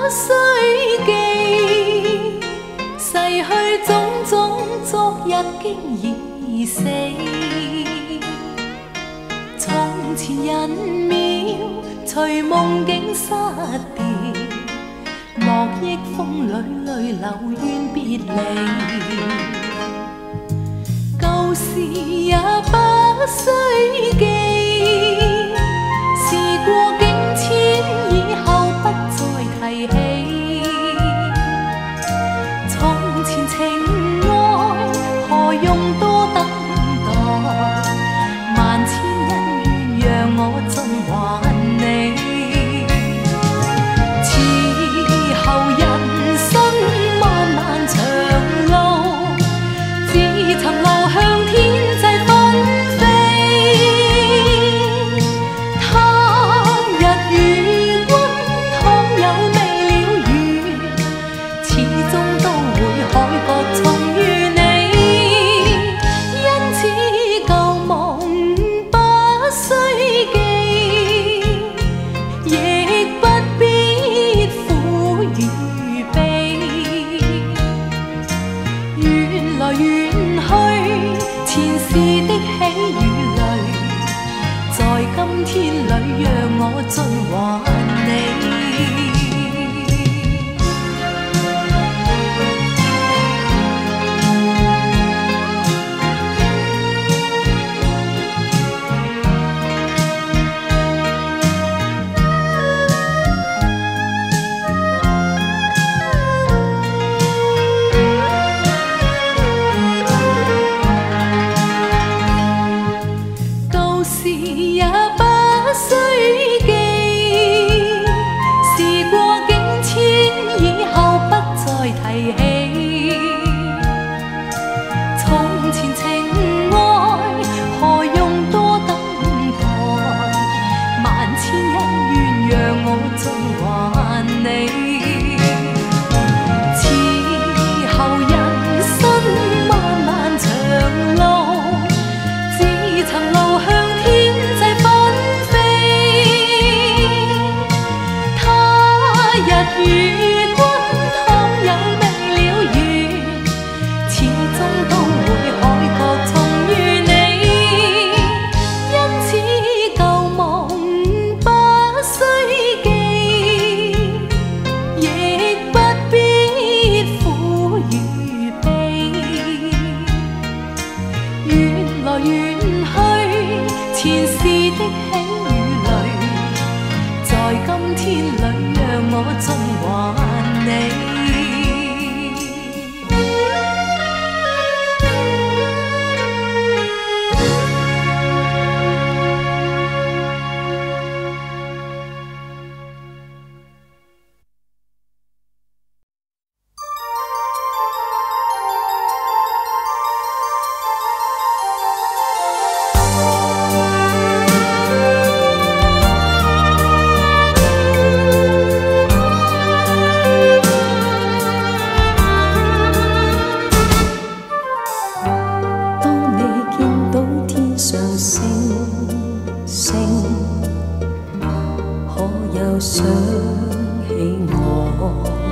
需記，逝去種種昨日經已死。從前人渺，隨夢境失掉，莫憶風裏淚流怨別離。舊事也不需記，事過境遷以後不再提起。從前情愛何用多等待，萬千恩怨讓我盡還你。此後人生漫漫長路，只曾流向天際紛飛。他日與君倘有未了緣，始終都會海角重遇你。因此舊夢不需記，亦不必苦與悲。緣來緣去，前事的喜與淚，在今天裏讓我盡還你。舊事也不需記，事過境遷以後不再提起。從前情愛何用多等待，萬千恩怨讓我盡還你。此後人生漫漫長路，只曾流向天際紛飛。他日與君倘有未了緣，始終都會海角重遇你。因此舊夢不需記，亦不必苦與悲。緣來緣去，前事的喜與淚，在今天裏讓我盡還你。當你見到天上星星，可有想起我？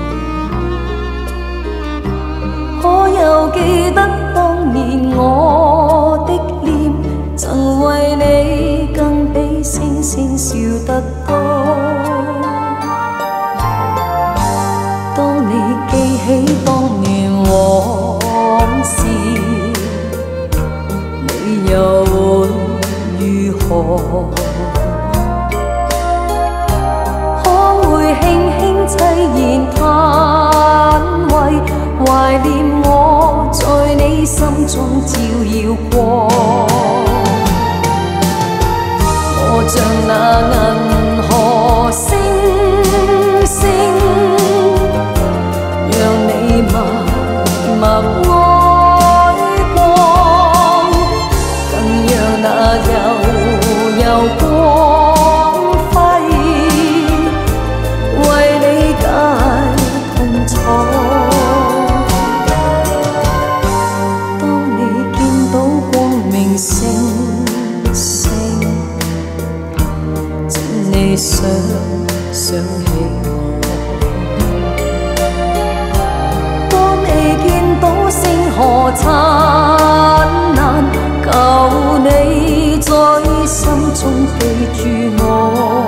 可有記得當年我的臉，曾為你更比星星笑得多？當你記起當年往事，你又會如何？可會輕輕凄然嘆謂，懷念我在你心中照耀過？我像那銀河星星，讓你默默愛過，更讓那悠悠光輝為你解痛楚。當你見到光到星河燦爛，求你在心中記住我。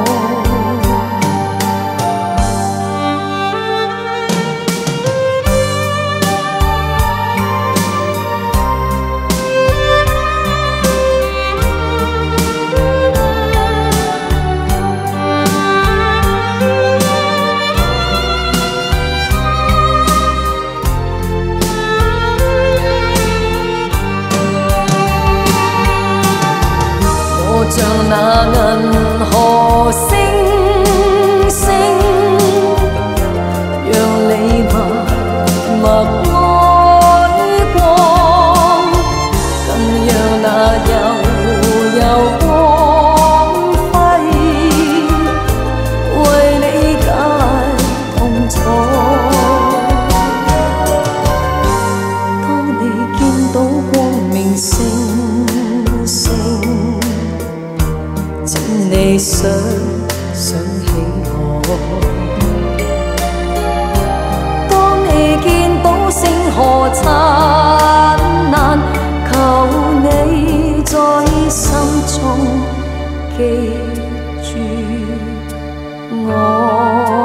像那銀河星星，讓你默默愛過，更讓那悠悠光輝為你解痛楚。當你見到光明星星，你想起我，當你見到星河燦爛，求你在心中記住我。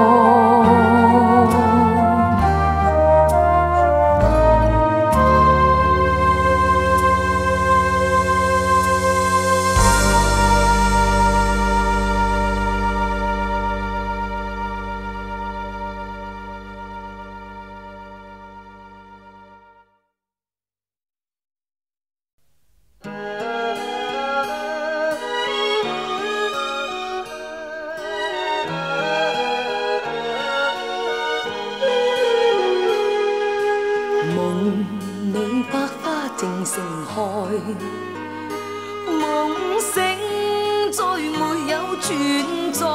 夢醒再沒有存在，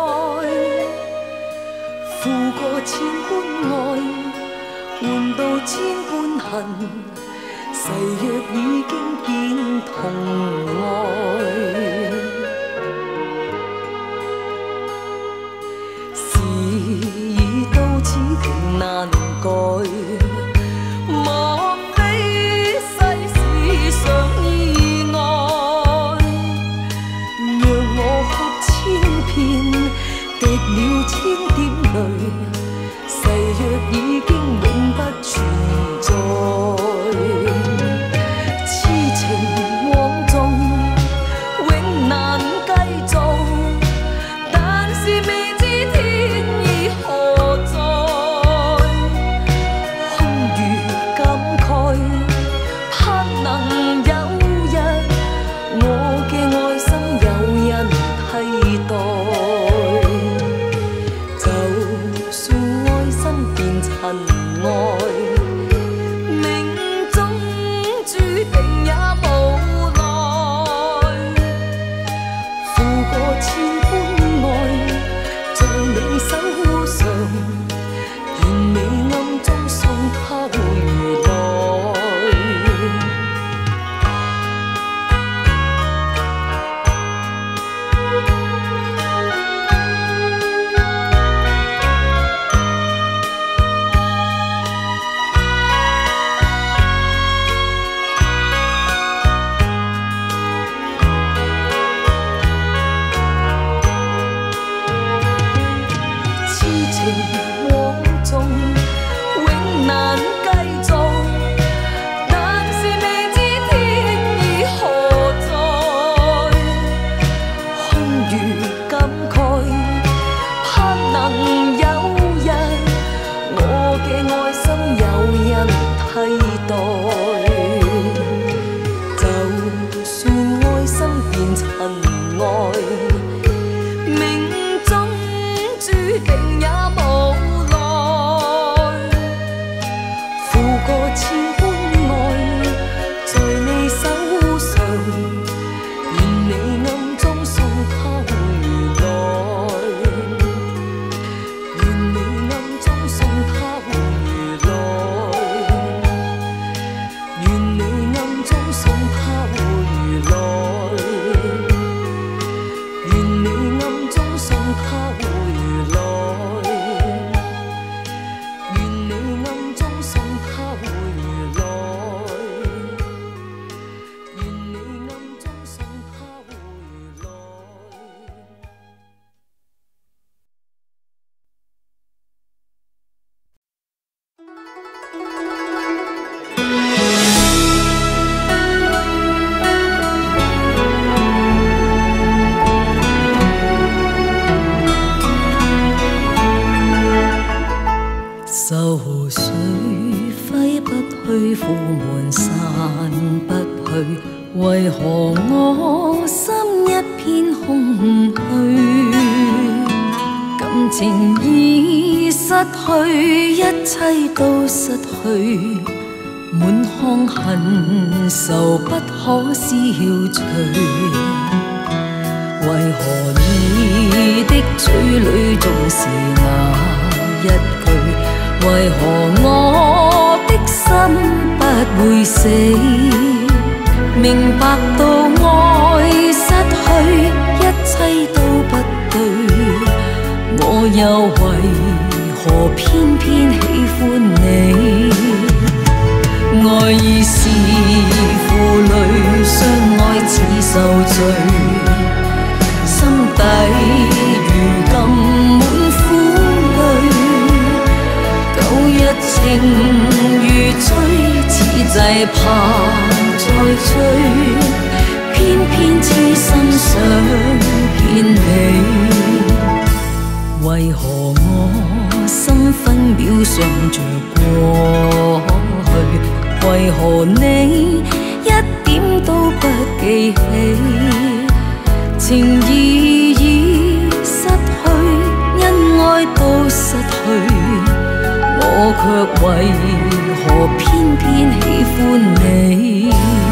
負過千般愛，換到千般恨，誓約已經變同愛。事已到此情難改。了千點淚，誓約已經永不存在。痴情往縱，永難繼續，但是未知天意何在。空餘感慨，盼能有日，我嘅愛心有人替代。塵埃，命中注定也無奈。負過千般愛，在你手上，願你暗中送他回來。往縱永難繼續，但是未知天意何在。空餘感慨，盼能有日，我嘅愛心有人替代。就算愛心變塵埃，命中注定也無去，苦悶散不去，為何我心一片空虛？感情已失去，一切都失去，滿腔恨愁不可消除。為何你的嘴裏總是那一句？為何我的心不會死？明白到愛失去，一切都不對，我又為何偏偏喜歡你？愛已是負累，相愛似受罪，心底如今滿苦淚，舊日情如醉，似祭怕再追，偏偏痴心想見你。為何我心分秒想着過去？為何你一點都不記起？情義已失去，恩愛都失去，我卻為何偏偏喜歡你？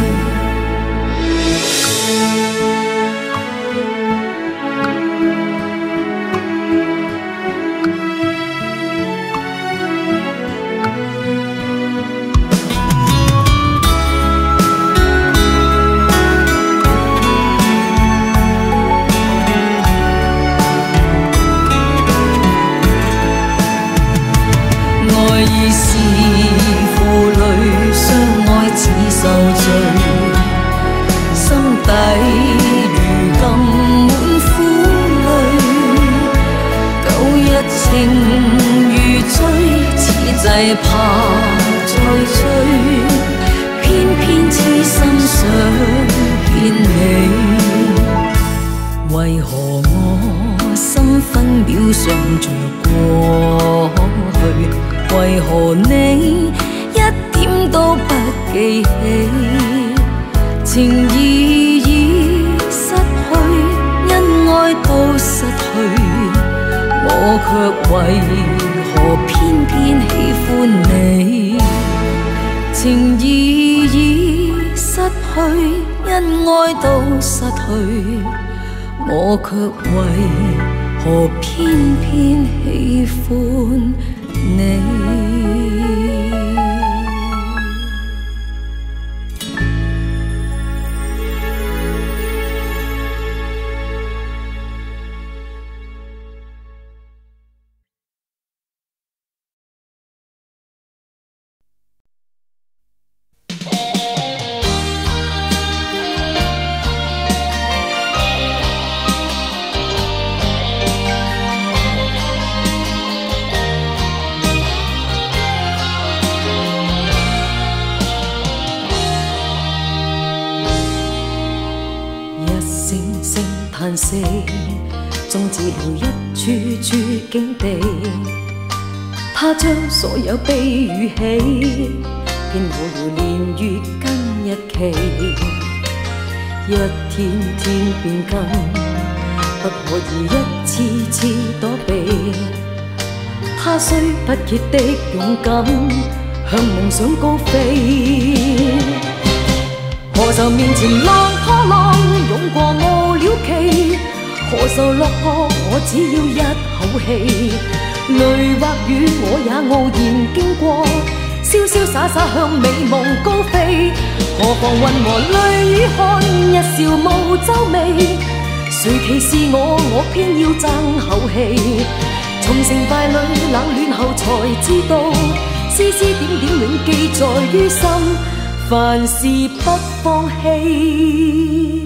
受罪，心底如今滿苦淚，舊日情如醉，似祭怕再追，偏偏痴心想見你。為何我心分秒想着過去？為何你一點都不記起？情義已失去，恩愛都失去，我卻為何偏偏喜歡你？情義已失去，恩愛都失去，我卻為何偏偏喜歡你？嘆息，終止了一處處境地。他將所有悲與喜，編好了年月跟日期，一天天變更，不可以一次次躲避。他雖不竭的勇敢，向夢想高飛。何愁面前浪拖浪，湧過無了期。何愁落魄，我只要一口氣。淚或雨我也傲然經過，瀟瀟灑灑向美夢高飛。何妨雲和淚與汗，一笑無皺眉。誰歧視我，我偏要爭口氣。從成敗裏冷暖後才知道，絲絲點點永記在於心，凡事不放棄。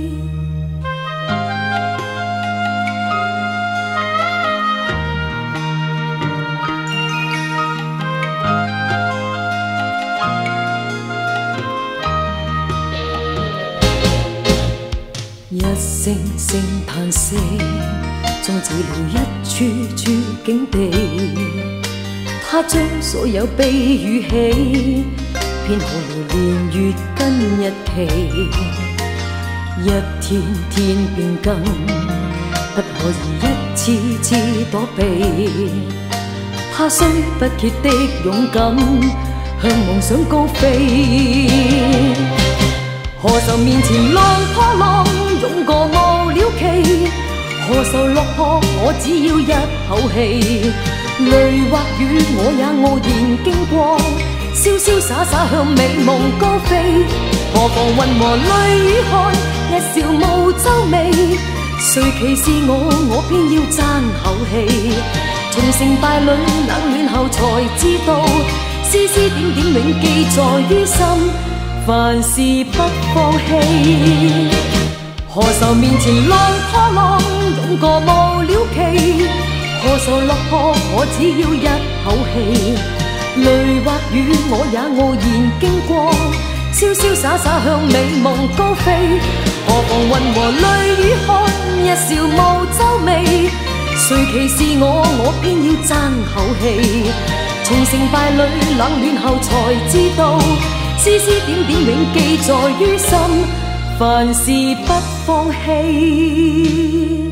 一聲聲嘆息，終止了一處處境地。他將所有悲與喜， 偏何來年月跟日期，一天天變更，不可以一次次躲避。他雖不竭的勇敢，向夢想高飛。何愁面前浪破浪，湧過無了期。何愁落魄，我只要一口氣。淚或雨，我也傲然經過，瀟瀟灑灑向美夢高飛。何妨雲和淚與汗，一笑無皺眉。誰歧視我，我偏要爭口氣。從成敗裏冷暖後才知道，絲絲點點永記在於心，凡事不放棄。何愁面前浪破浪，湧過無了期。何愁落魄，我只要一口氣。淚或雨，我也傲然經過，瀟瀟灑灑向美夢高飛。何妨雲和淚與汗，一笑無皺眉。誰歧視我，我偏要爭口氣。從成敗裏冷暖後才知道，絲絲點點永記在於心，凡事不放棄。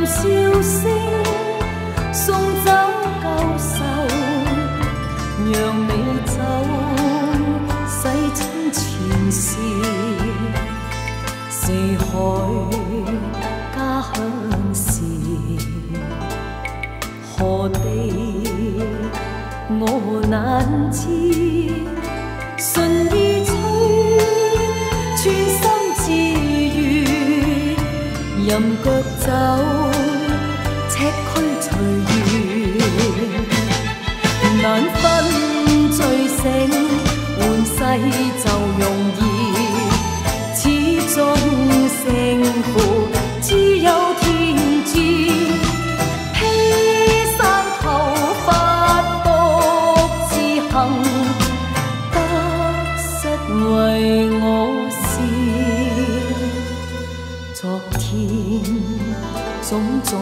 笑聲，送走舊愁，讓你走，洗清前事。四海家鄉事，何地我難知。順意吹，穿心自願，任腳走，赤區隨緣。難分醉醒，換世就容易，始終勝負只有天知。披山頭髮獨自行，得失為我事。昨天種種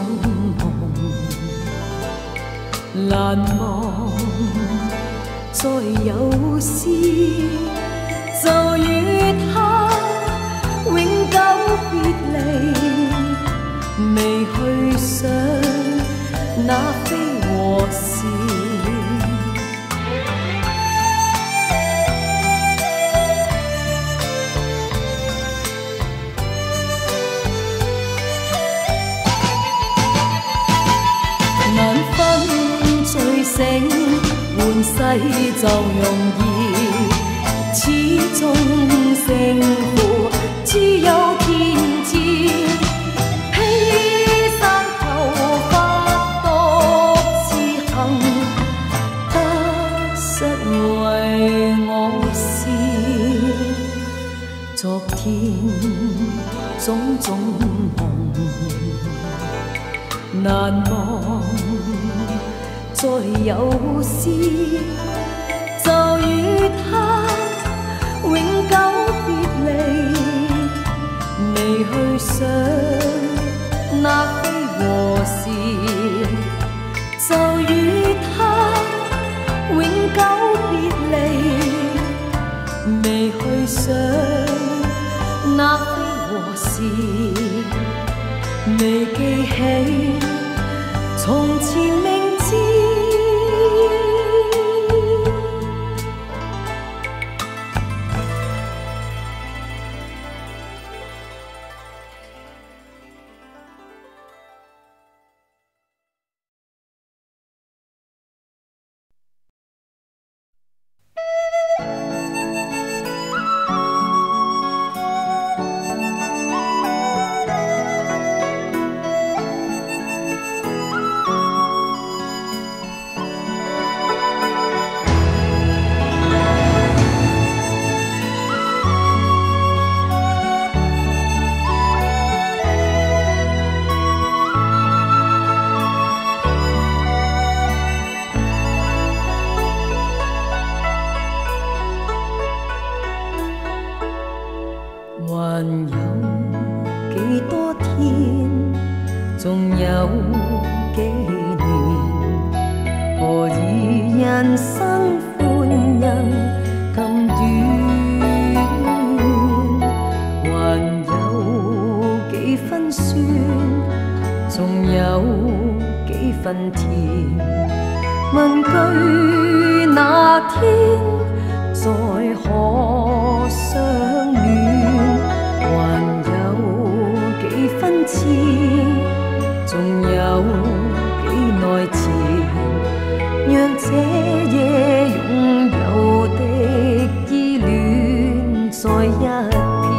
夢難忘，再有詩就與他永久別離，未去想那非和事。難分醉醒，換世就容易，始終勝負只有天知。披山頭髮獨自行，得失為我事。昨天種種夢難忘，再有詩就與他永久別離，未去想那非和事，就與他永久別離，未去想那非和事，未記起從前明知。還有幾多天，仲有幾年，何以人生歡欣咁短？還有幾分酸，仲有幾分甜。問句那天再可相戀，還有幾分痴，仲有幾耐前，讓這夜擁有的依戀在一片。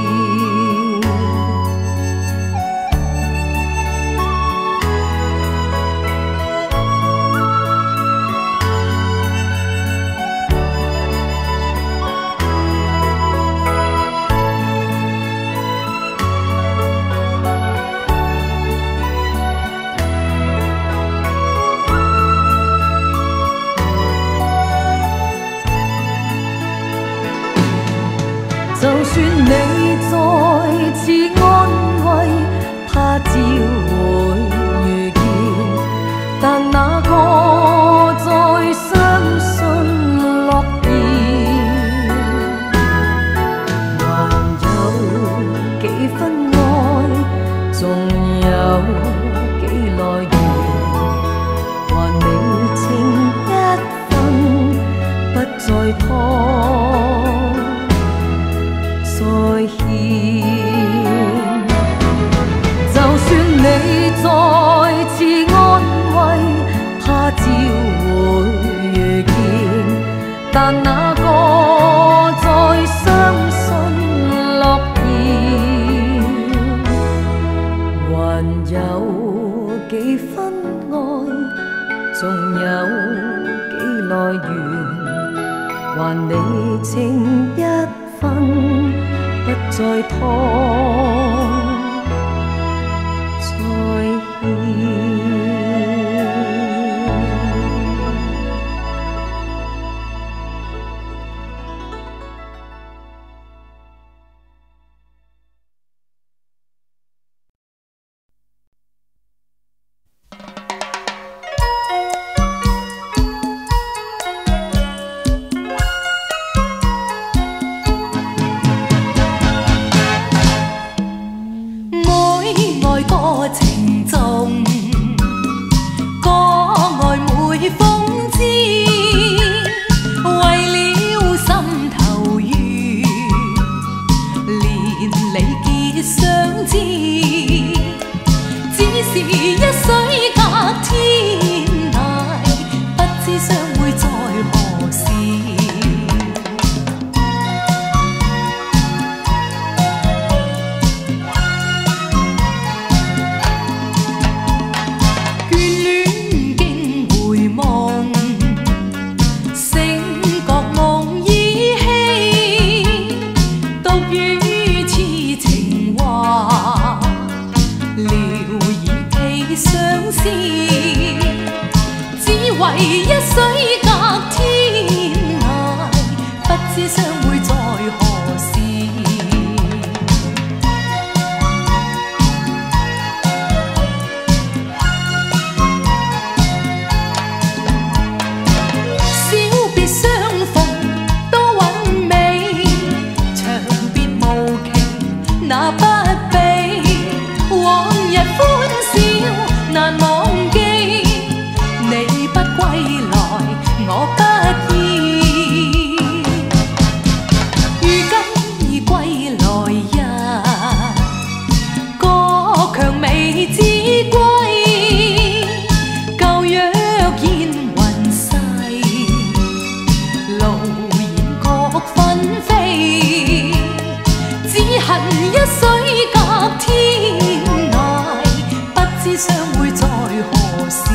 就算你再次安慰，他朝會遇見，但哪個再相信諾言？還有幾分愛，仲有再痛再欠。情重，歌愛每風姿，為了心頭緣，連理結相知，只是一水隔天涯，不知相會在何時。為一水隔天涯，不知相會在何時。小別相逢多韻味，長別無期那不比。往日歡笑難忘記。歸來我不意，如今已歸來日，歌強未知歸，舊約現雲逝，路現各紛飛，只恨一水隔天涯，不知相會在何時。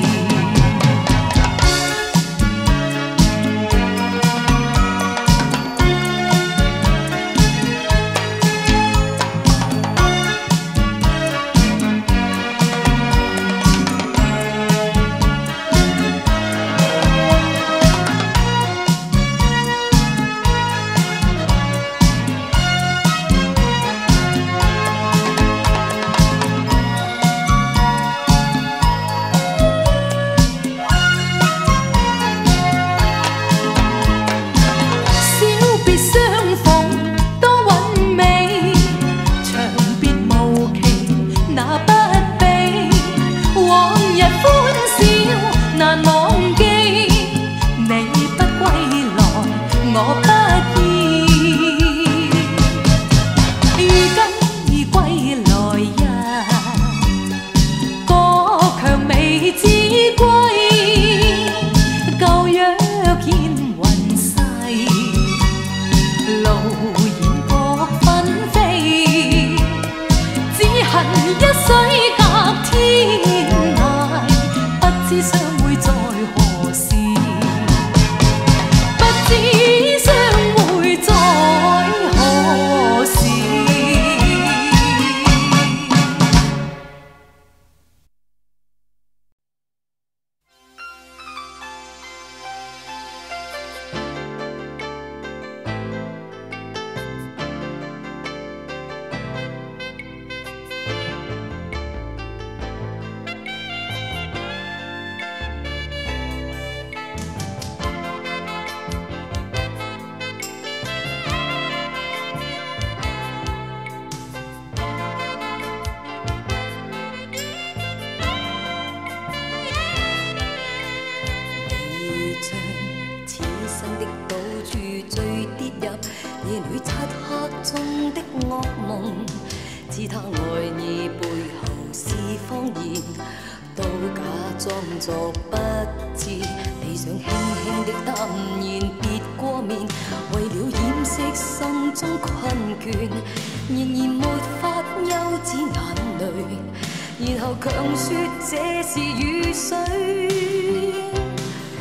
知他愛意背後是謊言，都假裝作不知。你想輕輕的淡然別過面，為了掩飾心中困倦，仍然沒法休止眼淚，然後強說這是雨水。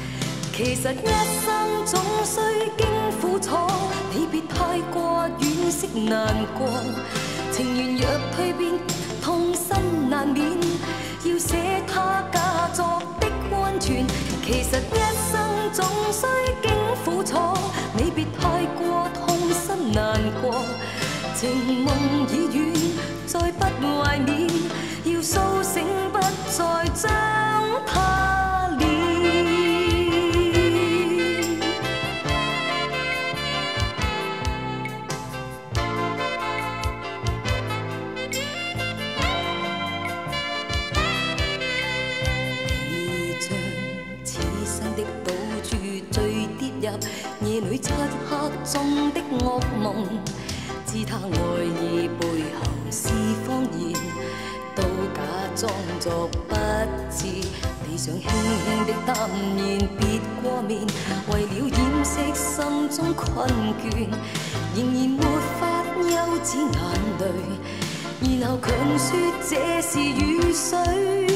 其實一生總需經苦楚，你別太過軟惜難過。情緣若蛻變，痛心難免，要捨他假作的溫存。其實一生總須經苦楚，你別太過痛心難過。情夢已遠，再不懷緬，要甦醒不再將它戀。你將此生的賭注醉跌入夜裏漆黑中的噩夢。知他愛意背後是謊言，都假裝作不知。你想輕輕的淡然別過面，為了掩飾心中困倦，仍然沒法休止眼淚，然後強說這是雨水。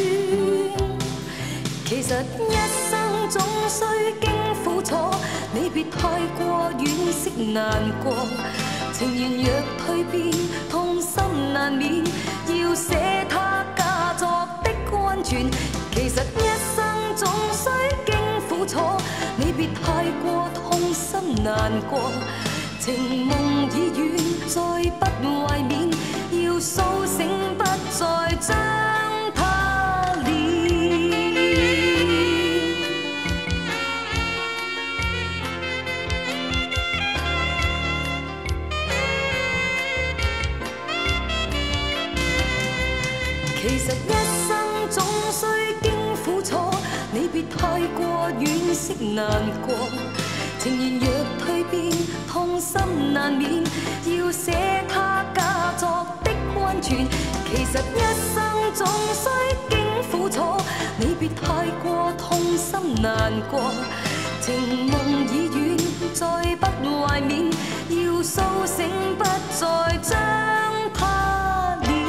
其實一生總須經苦楚，你別太過惋惜難過。情緣若蛻變，痛心難免，要捨他假作的溫存。其實一生總須經苦楚，你別太過痛心難過。情夢已遠，再不懷緬，要甦醒不再將它戀。其實一生總須經苦楚，你別太過惋惜難過。情緣若蛻變，痛心難免，要捨他假作的溫存。其實一生總須經苦楚，你別太過痛心難過。情夢已遠，再不懷緬，要甦醒不再將它戀。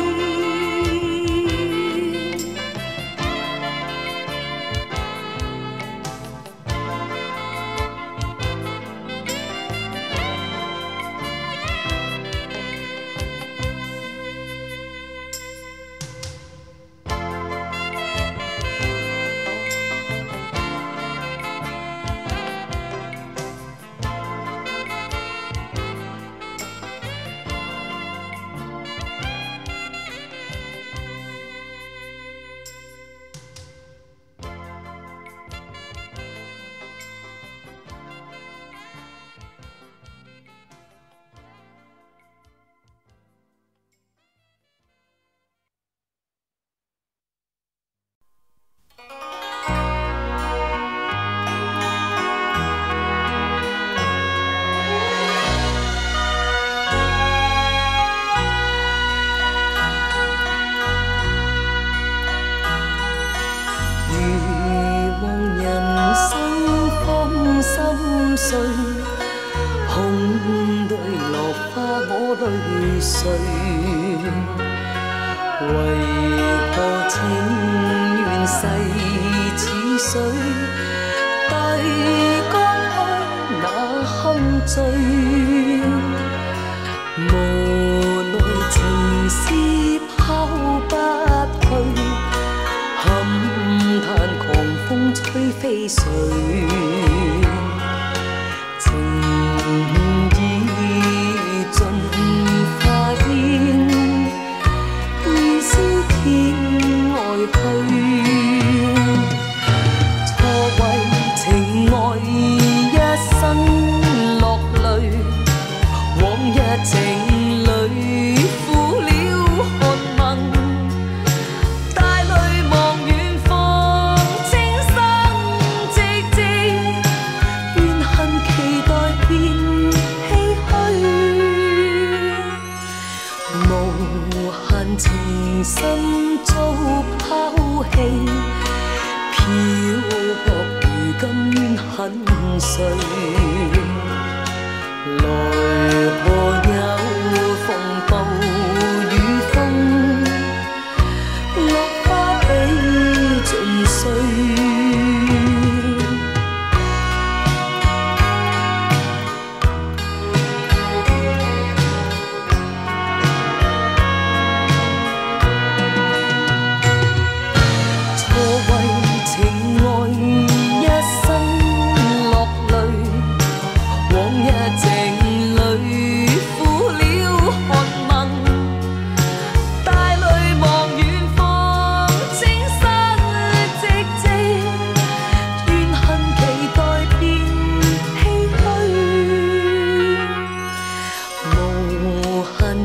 空對落花我淚垂，為何情緣逝似水，遞江去那堪醉，無奈情絲拋不去，堪嘆狂風吹飛絮。錯為情愛一生落淚。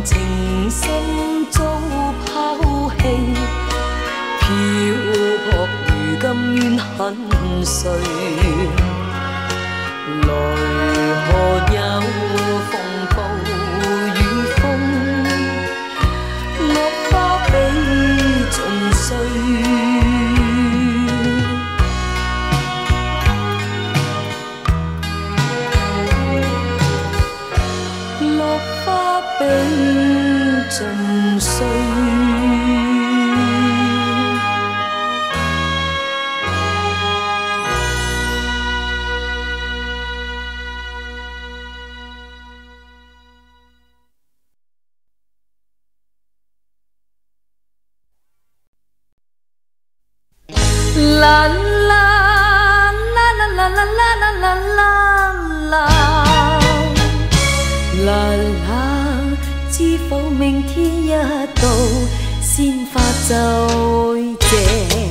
情深遭抛棄，漂泊如今怨恨誰？來何有風暴雨風，落花比盡碎。落花比盡碎。啦啦啦啦啦啦啦啦啦啦啦，知否明天一到，鮮花就謝。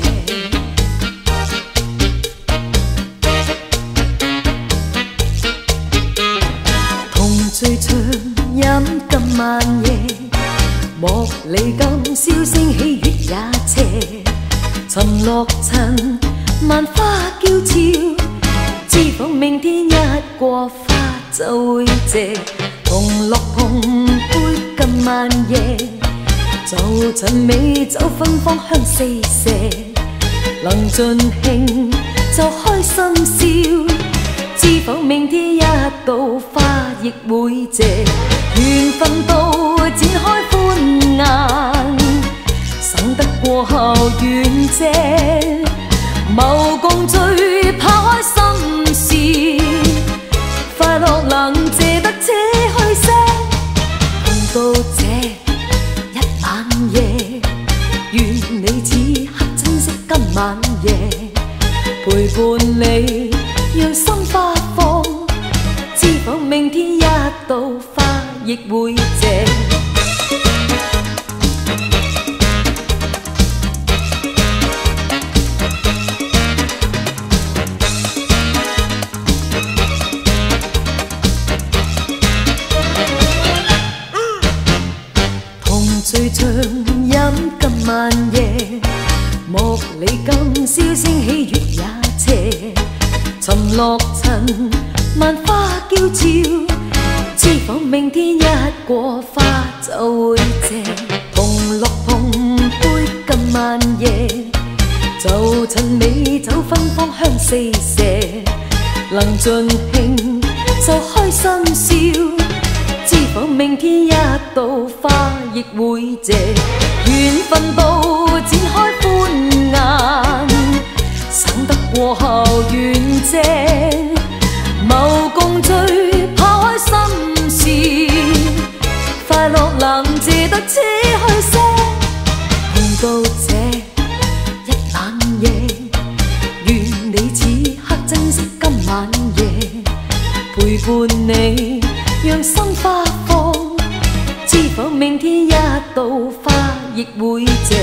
同醉長飲今晚夜，莫理今宵聲喜悅也斜。沉落塵，萬花嬌俏，知否明天一過花就會謝。同樂碰杯今晚夜，就趁美酒芬芳香四射。能盡興就開心笑，知否明天一到花亦會謝。緣分到展開歡顏，省得過後遠借，謀共聚拋開心事，快樂能借得且去些。共到這一晚夜，願你此刻珍惜今晚夜，陪伴你讓心花放，知否明天一到花亦會謝。醉長飲今晚夜，莫理今宵聲喜悅也斜。沉落塵，萬花嬌俏，知否明天一過花就會謝。同樂碰杯今晚夜，就趁美酒芬芳香四射。能盡興就開心笑，知否明天一到花亦會謝。緣分到展開歡顏，省得過後遠借，謀共聚拋開心事，快樂能借得且去些。共到這一晚夜，願你此刻珍惜今晚夜，陪伴你讓心花放，知否明天一到花亦會謝。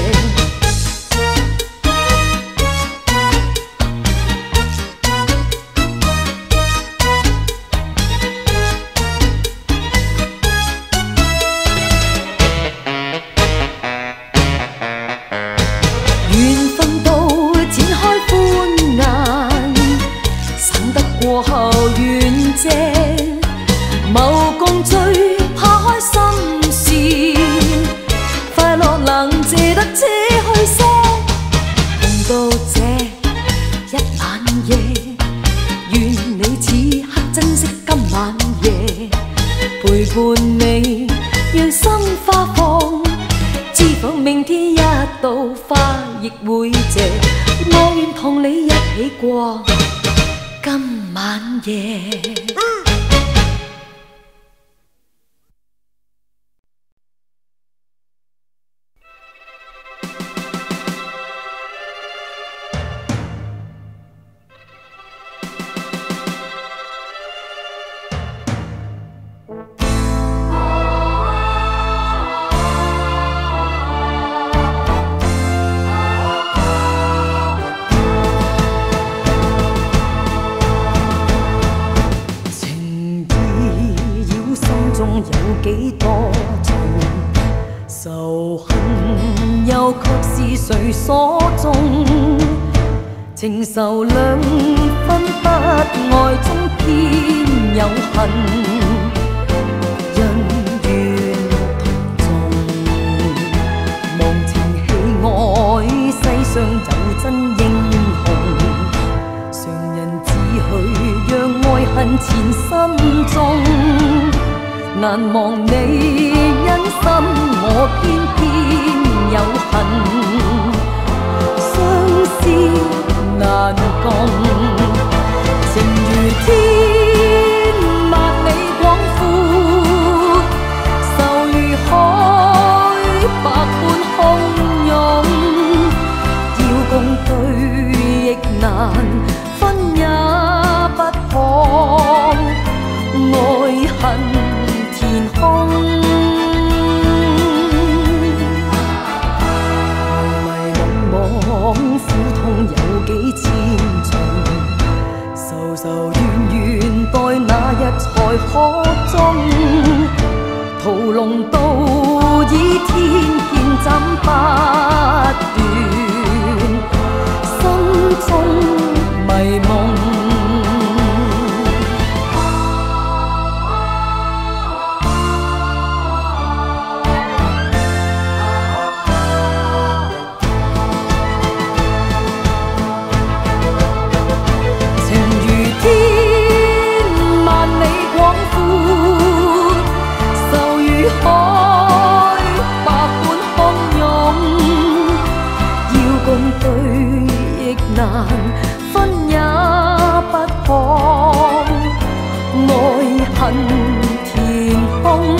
緣分到展開歡顏，省得過後遠借，謀共聚拋開心事，快樂能借得且去些。共到這一晚夜，願你此刻珍惜今晚夜，陪伴你讓心花放，知否明天一到花亦會謝。我願同你一起過今晚夜。 情中有幾多重？仇恨又卻是誰所種？情仇兩分不愛中偏有恨，人緣同重，忘情喜愛世上有真英雄，常人只許讓愛恨纏心中，難忘你因心我偏偏有恨，相思難共，情如天萬里廣闊，愁如海百般洶湧，要共對亦難，分也不可，愛恨填空。苦痛有幾千重，仇仇怨怨待那日才可終，屠龍刀倚天劍斬不斷，心中迷夢。難分也不可，愛恨填空。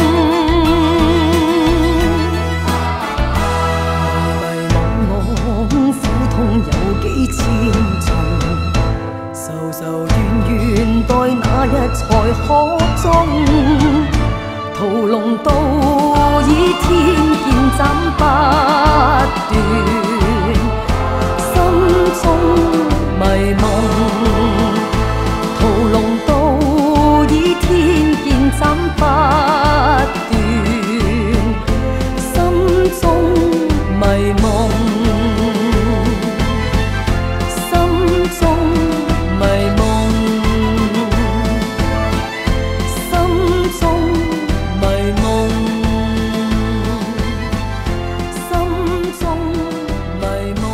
迷惘苦痛有幾千重，仇仇怨怨待那日才可終，屠龍刀倚天劍斬不斷。中迷夢，屠龍刀倚天劍斬不斷，心中迷夢，心中迷夢，心中迷夢，心中迷夢。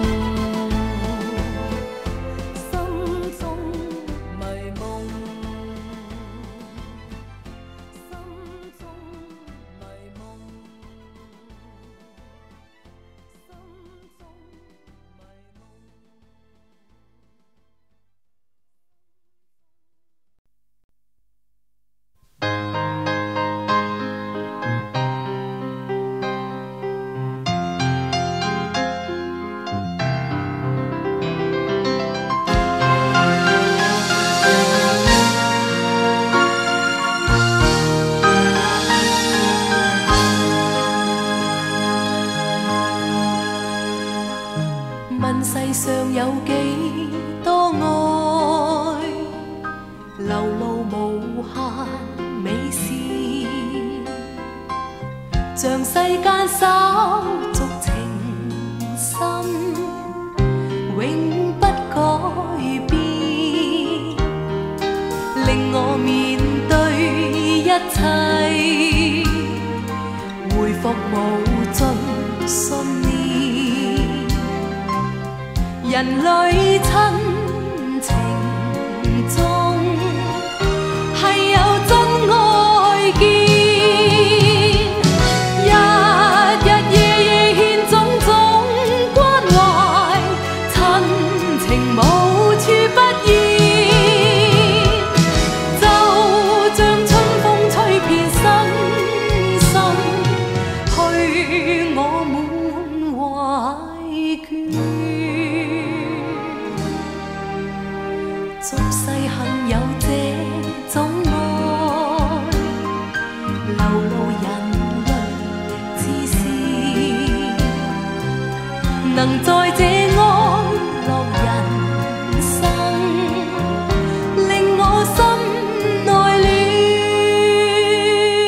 問世上有幾多愛，流露無限美事，像世間稍俗情深，永不改變，令我面對一切，回復無盡信念。人類親情中係有真愛見，日日夜夜獻種種關懷，親情無處不現，就像春風吹遍身心，去我滿懷倦。俗世幸有這種愛，流露人類之思，能在這安樂人生，令我心內暖。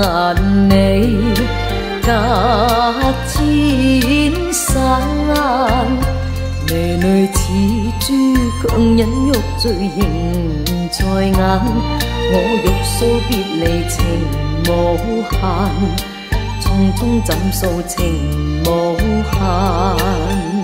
你隔千山，淚淚似珠強忍欲醉仍在眼，我欲訴別離情無限，匆匆怎訴情無限，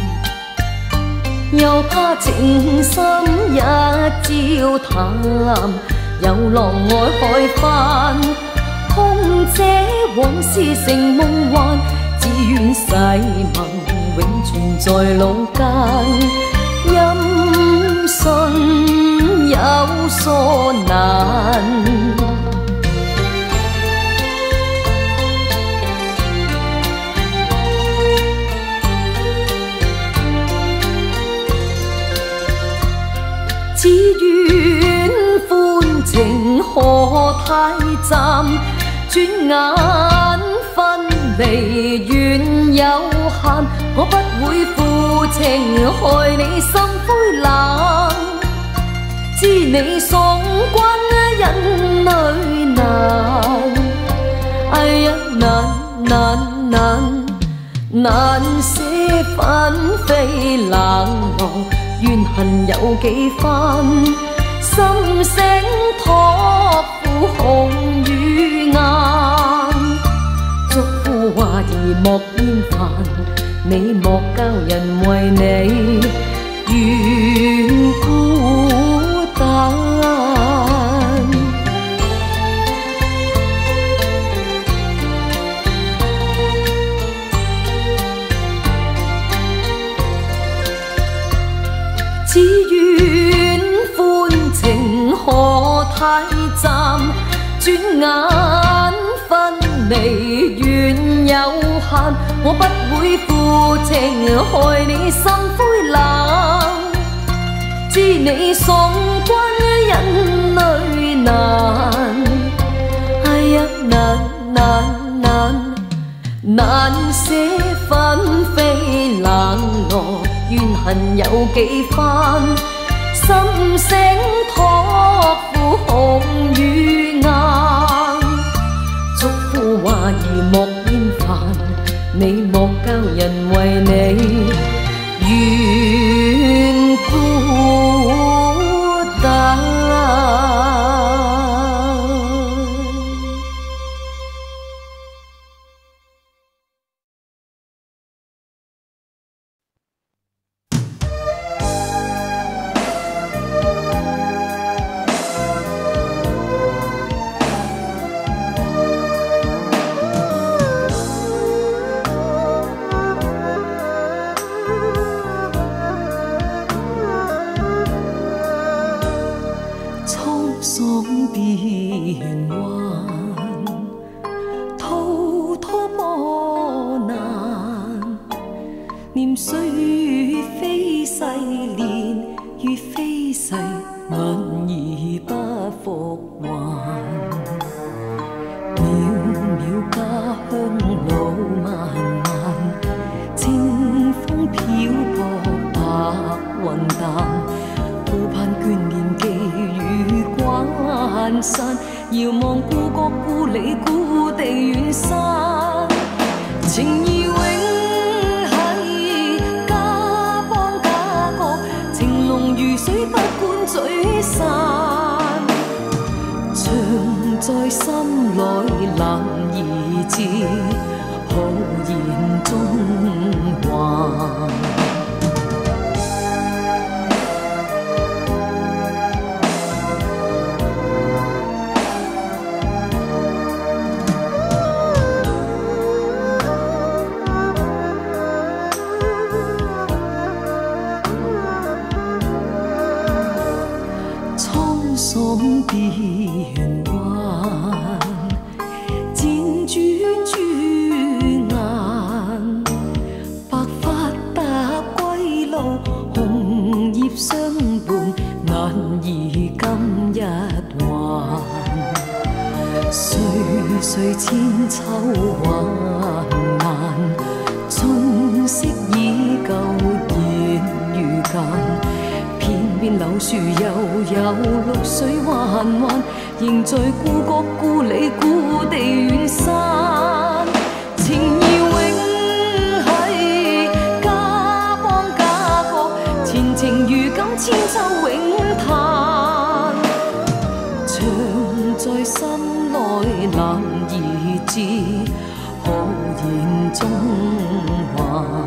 又怕情深一朝淡，又浪愛海翻，空這往事成夢幻，只願誓盟永存在腦間，音訊有疏難。只願歡情何太暫，轉眼分離緣有限，我不會負情害你心灰冷，知你爽關人淚難，哎呀難捨紛飛冷落，怨恨有幾番，心聲託付紅與顏，祝福話兒莫厭煩，你莫教人為你願孤單。只願歡情何太暫，轉眼分離緣有限，我不會負情害你心灰冷，知你爽關人淚難，哎呀難捨紛飛冷落，怨恨有幾番，心聲託付紅與顏，祝福話兒莫厭煩，你莫教人為你願孤單。遙望故國故里故地遠山，情義永繫家邦家國，情濃如水不管聚散，長在心內難以置，浩然中還。變幻，輾轉轉眼，白髮踏歸路，紅葉相伴，難以今日還。歲歲千秋還難，春色已舊現如間。 邊柳樹悠悠，綠水彎彎，仍在故國故里故地遠山。情義永係家邦家國，前程如今千秋永嘆。長在心內難以知，何言中還？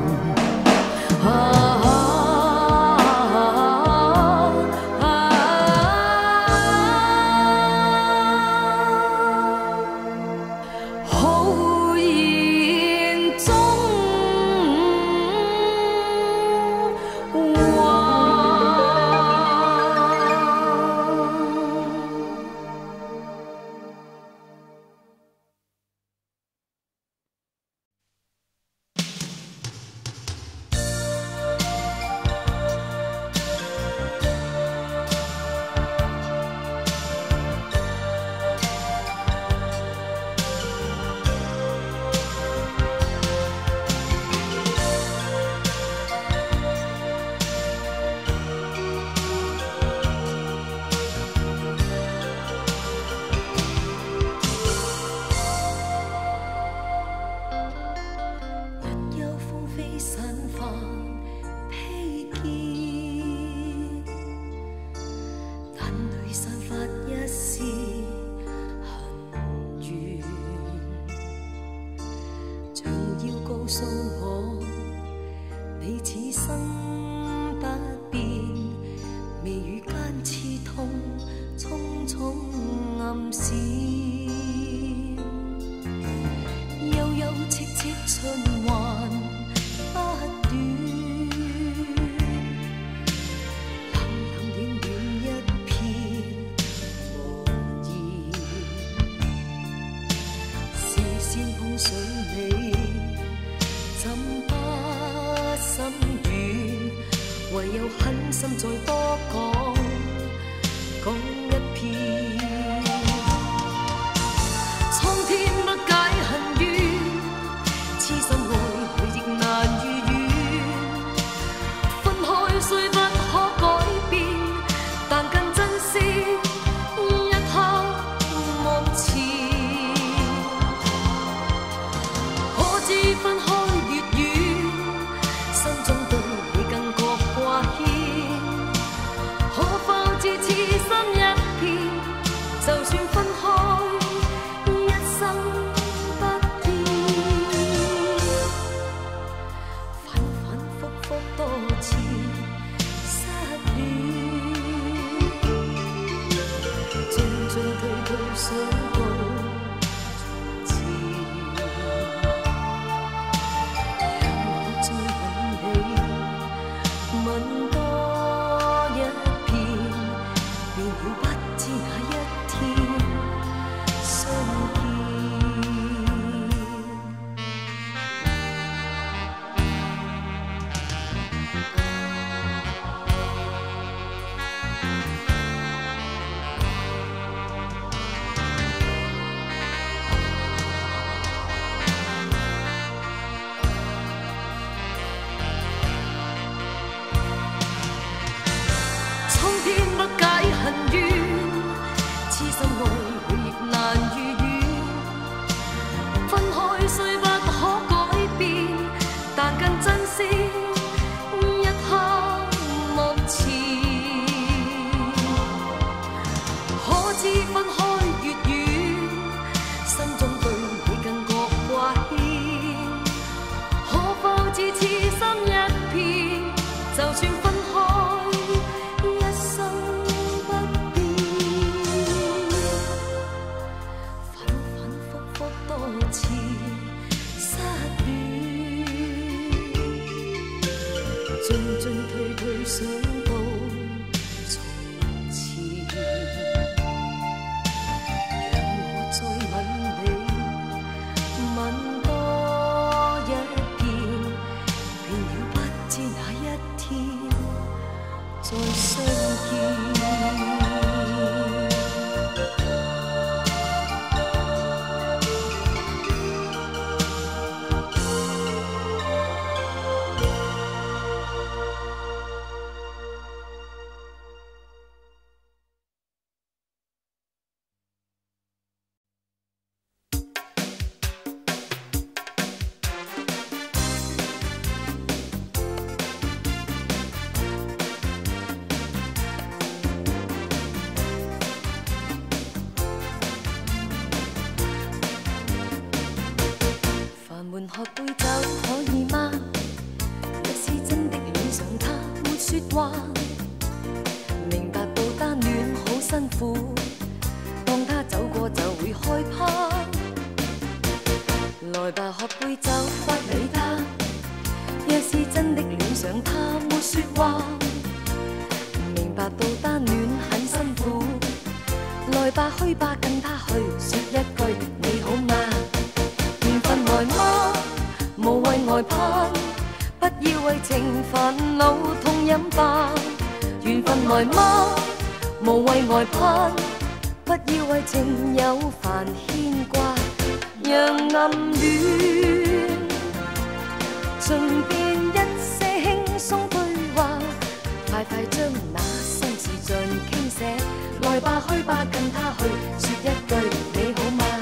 話，明白到單戀好辛苦，當他走過就會害怕。來吧，喝杯酒，不理他。若是真的戀上他，沒說話。明白到單戀很辛苦，來吧，去吧，跟他去，說一句你好嗎？緣分來嗎？無謂外攀。不要為情煩惱痛飲吧，緣分來嗎？無謂外攀，不要為情有煩牽掛，讓暗戀盡變一些輕鬆對話，快快將那心事盡傾瀉，來吧去吧跟他去，說一句你好嗎？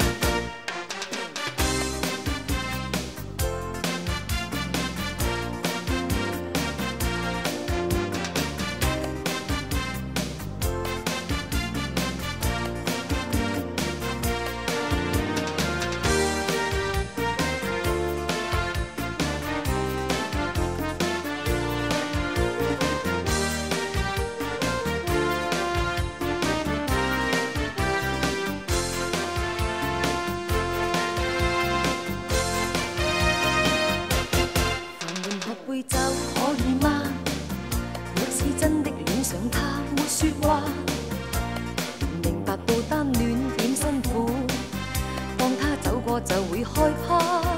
杯酒可以嗎？若是真的戀上他，沒說話。明白到單戀點辛苦，當他走過就會害怕。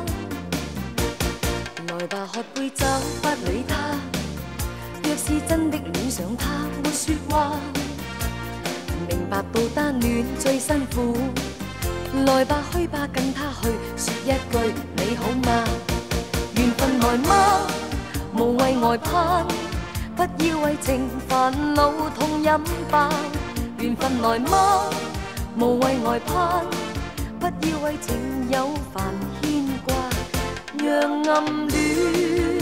來吧，喝杯酒，不理他。若是真的戀上他，沒說話。明白到單戀最辛苦，來吧，去吧，跟他去，說一句你好嗎？緣分來嗎？無謂外攀，不要為情煩惱痛飲吧。緣分來嗎？無謂外攀，不要為情有煩牽掛，讓暗戀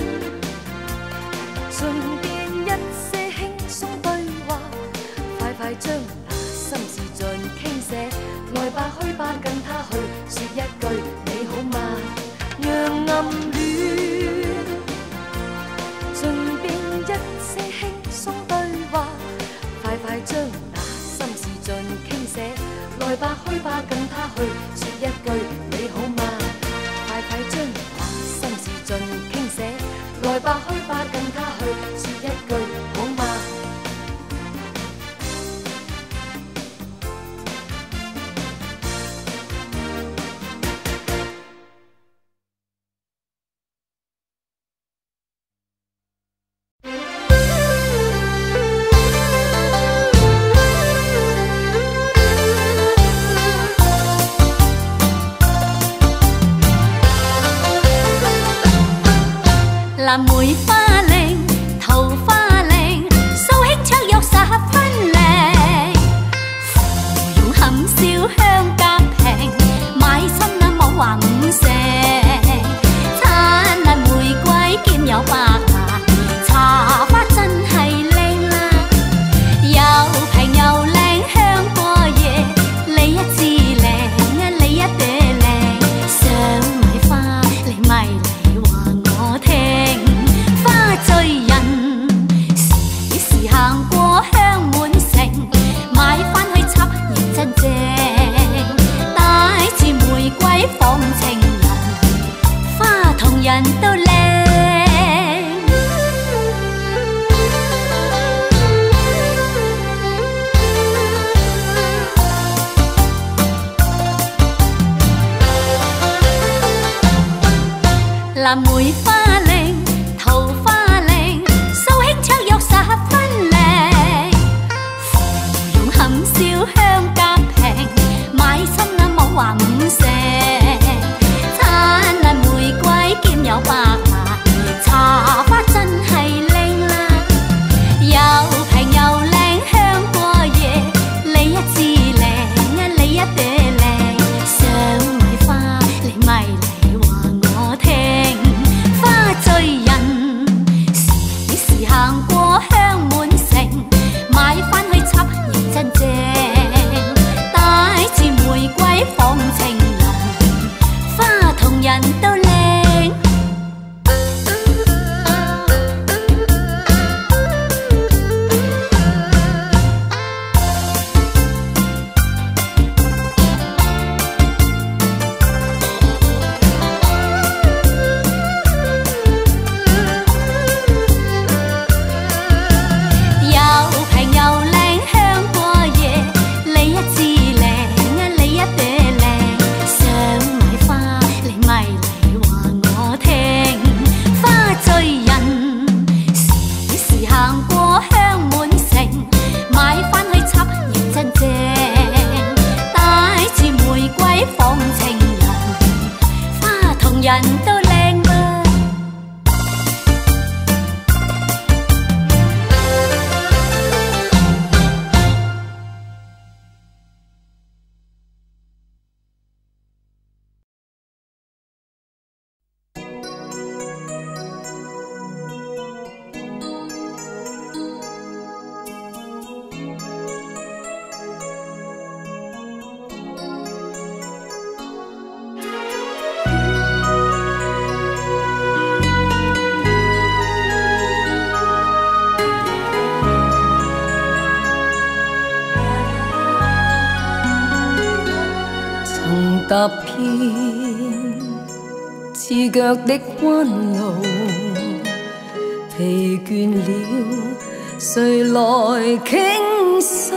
盡變一些輕鬆對話，快快將那心事盡傾瀉，來吧去吧跟他去，說一句你好嗎？讓暗戀盡變一些輕鬆對話，快快將那心事盡傾瀉，來吧去吧跟他去，說一句你好嗎？快快將那心事盡傾瀉，來吧去吧跟他去，說一句好嗎？ 藍梅花令，桃花令，素馨卓玉十分靚。芙蓉含笑香夾平，買親那冇話五成。燦爛玫瑰兼有白蘭，茶花真係靚啦，又平又靚香過夜。你一枝靚，你一朵靚，想買花你咪嚟話我聽。醉人時時行過香滿城，買返去插認真正，帶住玫瑰訪情人，花同人都靚。藍梅花令，桃花令，素馨卓玉十分靚。芙蓉含笑香夾平，買親那冇話五成。燦爛玫瑰兼有白蘭，茶花真係靚啦，又平又靚香過夜。你一枝靚，你一朵靚，想買花你咪嚟話我聽。花踏遍刺腳的彎路，疲倦了，誰來傾訴？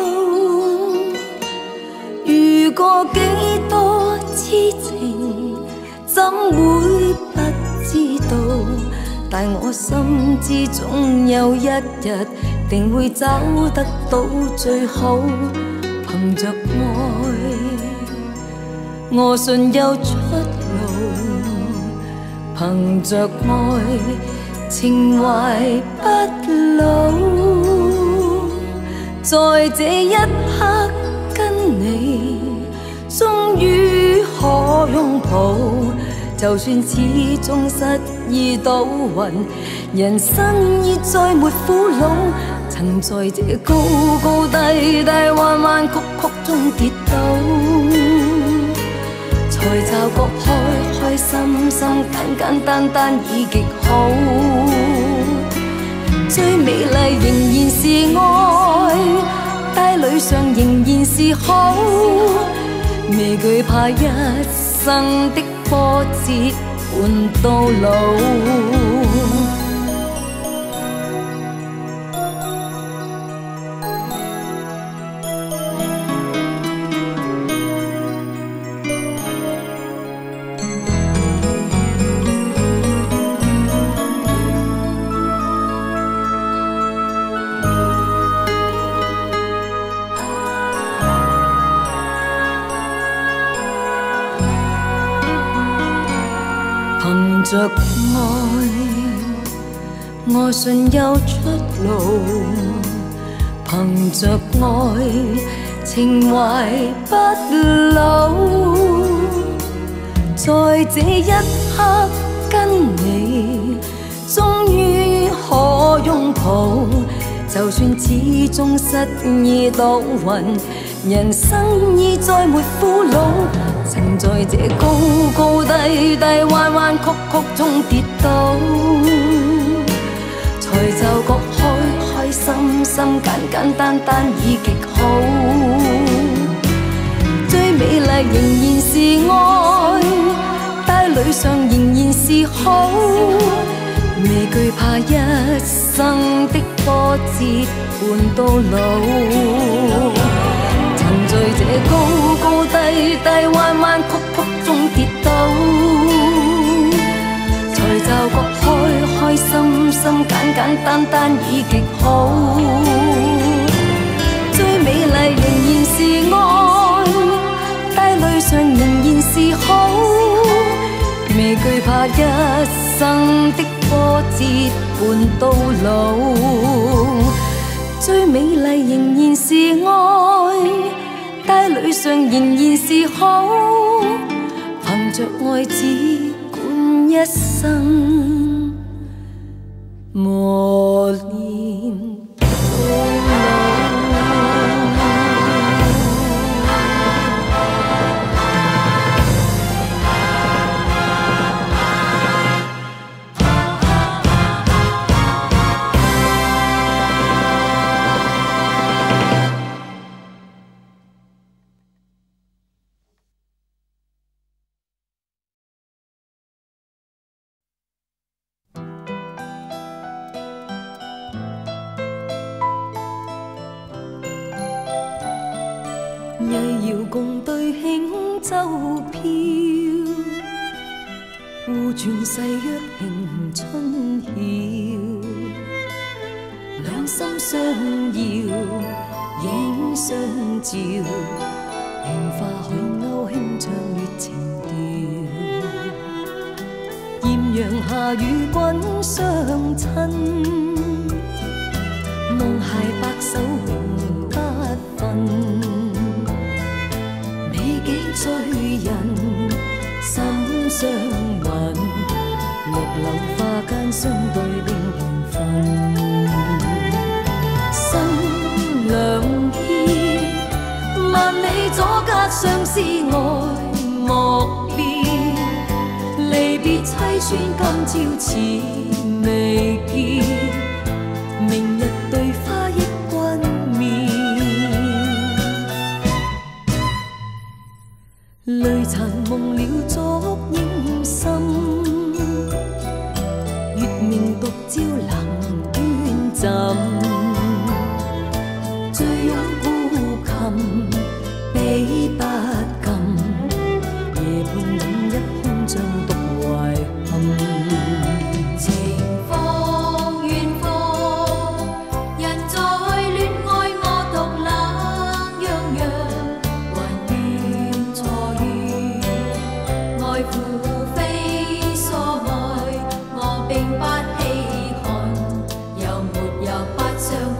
遇過幾多痴情，怎會不知道？但我心知總有一日，定會找得到最好。憑着愛，我信有出路。憑着愛，情懷不老。在這一刻跟你，終於可擁抱。就算始終失意倒運，人生已再沒苦惱。曾在這高高低低、彎彎曲曲中跌倒，才驟覺開開心心、簡簡單單已極好。最美麗仍然是愛，帶淚上仍然是好，未懼怕一生的波折伴到老。憑着愛，我信有出路。憑着愛，情懷不老。在這一刻跟你，終於可擁抱。就算始終失意倒運，人生已再沒苦惱。曾在這高高低低、彎彎曲曲中跌倒，才驟覺開開心心、簡簡單單已極好。最美麗仍然是愛，帶淚上仍然是好，未懼怕一生的波折伴到老。曾在這高高低低、彎彎曲曲中跌倒，才驟覺開開心心、簡簡單單已極好。最美麗仍然是愛，帶淚上仍然是好，未懼怕一生的波折伴到老。最美麗仍然是愛，帶淚上仍然是好，憑着愛只管一生磨練到老。曳搖共對輕舟飄，互傳誓約慶春曉。兩心相邀，影相照，緣化海鷗輕唱月情調。豔陽下與君相親，夢骸白首永不分。醉人心相韻，綠柳花間相對令緣分。心兩牽，萬里阻隔相思愛莫變。離別凄酸今朝似未見，明日對花憶君面。淚殘朝能端枕，醉擁古琴比不禁，夜半飲一空像獨懷恨。情況遠方，人在戀愛我獨冷洋洋，還願錯遇，愛父非所愛，我並不稀罕，又沒有不相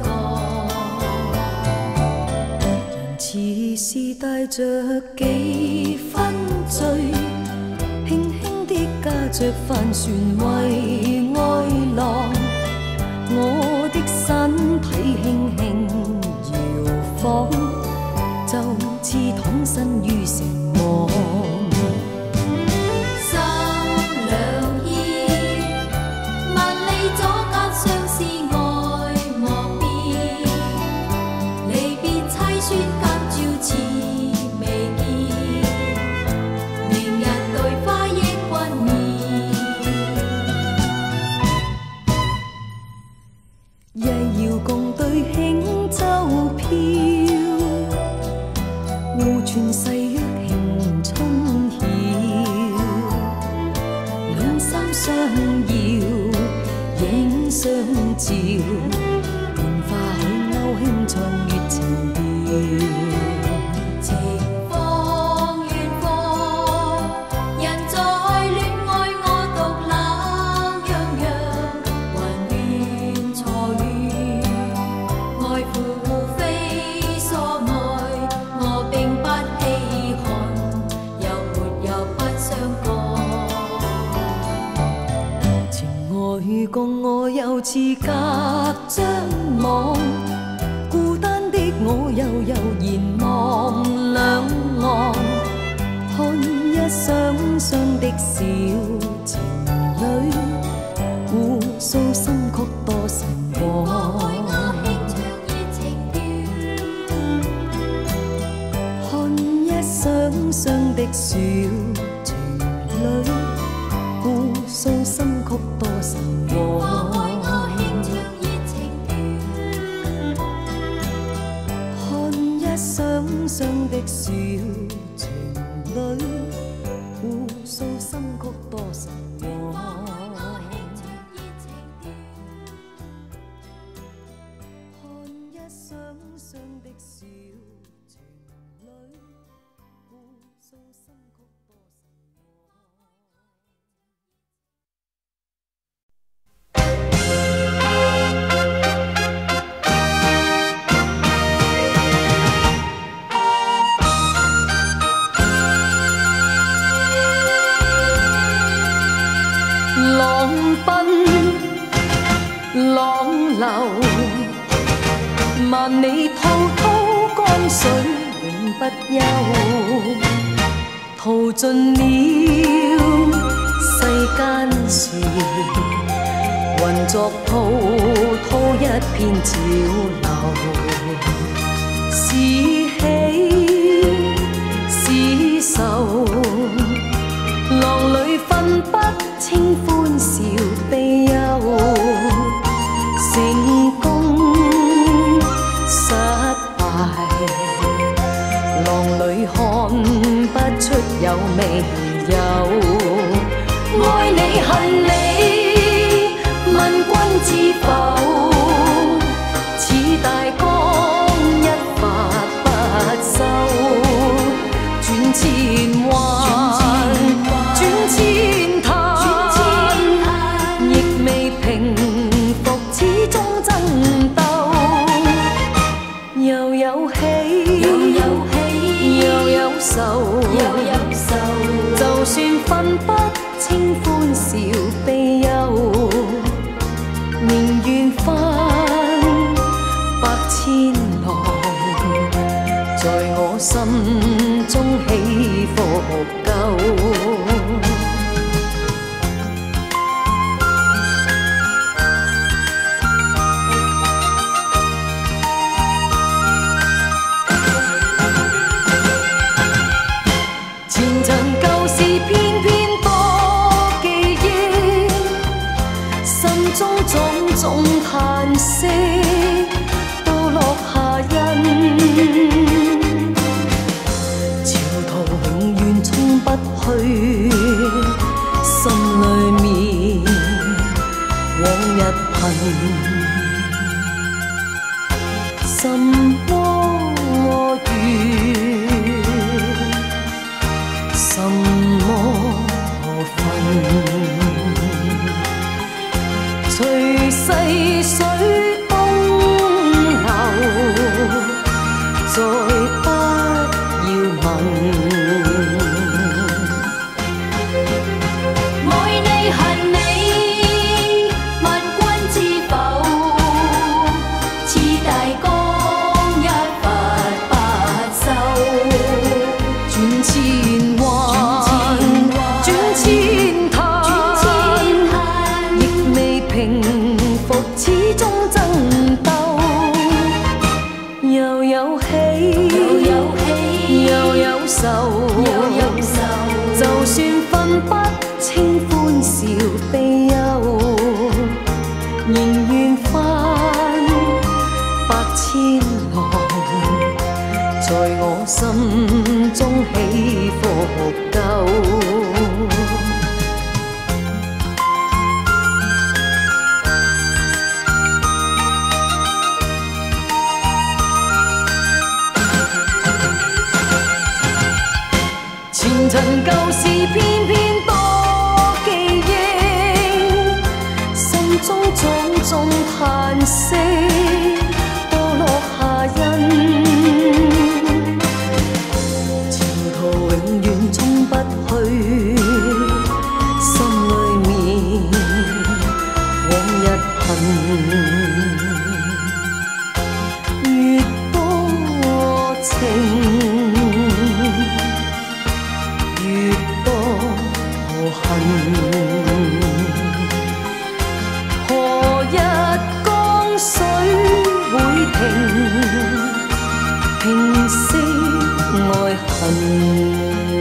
干。人似是帶着幾分醉，輕輕的駕着帆船為愛浪，我的身體輕輕搖晃，就似躺身於城網。心兩意，萬里阻隔相思愛莫變，離別凄酸隔照似未見，明日對花憶君面。一遙共對輕舟飄，互傳誓約慶春曉，兩三相遙，影相照，變化許勾輕唱月情調。情況遠方，人在戀愛我獨冷洋洋，還願錯遇，愛父非所愛，我並不稀罕，又沒有不相干。情愛共我又似隔張網，孤單的我又悠然望兩岸，看一雙雙的小情侶，互訴心曲多神往。看一雙雙的小情侶，互訴心曲多神往。看一雙雙的小情侶，互訴心曲多神往。看一雙雙的小情侶，互訴心曲多神往。浪奔浪流，萬里滔滔江水永不休，淘盡了世間事，混作滔滔一片潮流，是喜是愁，浪裏分不清歡笑悲憂，成功失敗，浪裏看不出有未有。愛你恨你，問君知否？似大江一發不收，轉千彎，轉千灘，亦未平復，始終爭鬥。又有喜，又有愁，就算分不清歡笑悲憂，寧願翻百千浪，在我心中起伏夠。舊事偏偏多記憶，心中種種嘆息都落下印，潮途永遠衝不去，心裏面往日貧。什麼緣，什麼分？隨逝水東流，再不要問。 愛你恨你，問君知否？似大江一發不收，轉千彎，轉千灘，亦未平復，始終爭鬥。 又有喜，又有愁，就算分不清歡笑悲憂，仍願翻百千浪，在我心中起伏夠。前塵舊事偏偏多記憶，心中種種嘆息都落下印，潮途永遠衝不去，心裏面往日貧，越多情何日江水會平息愛恨？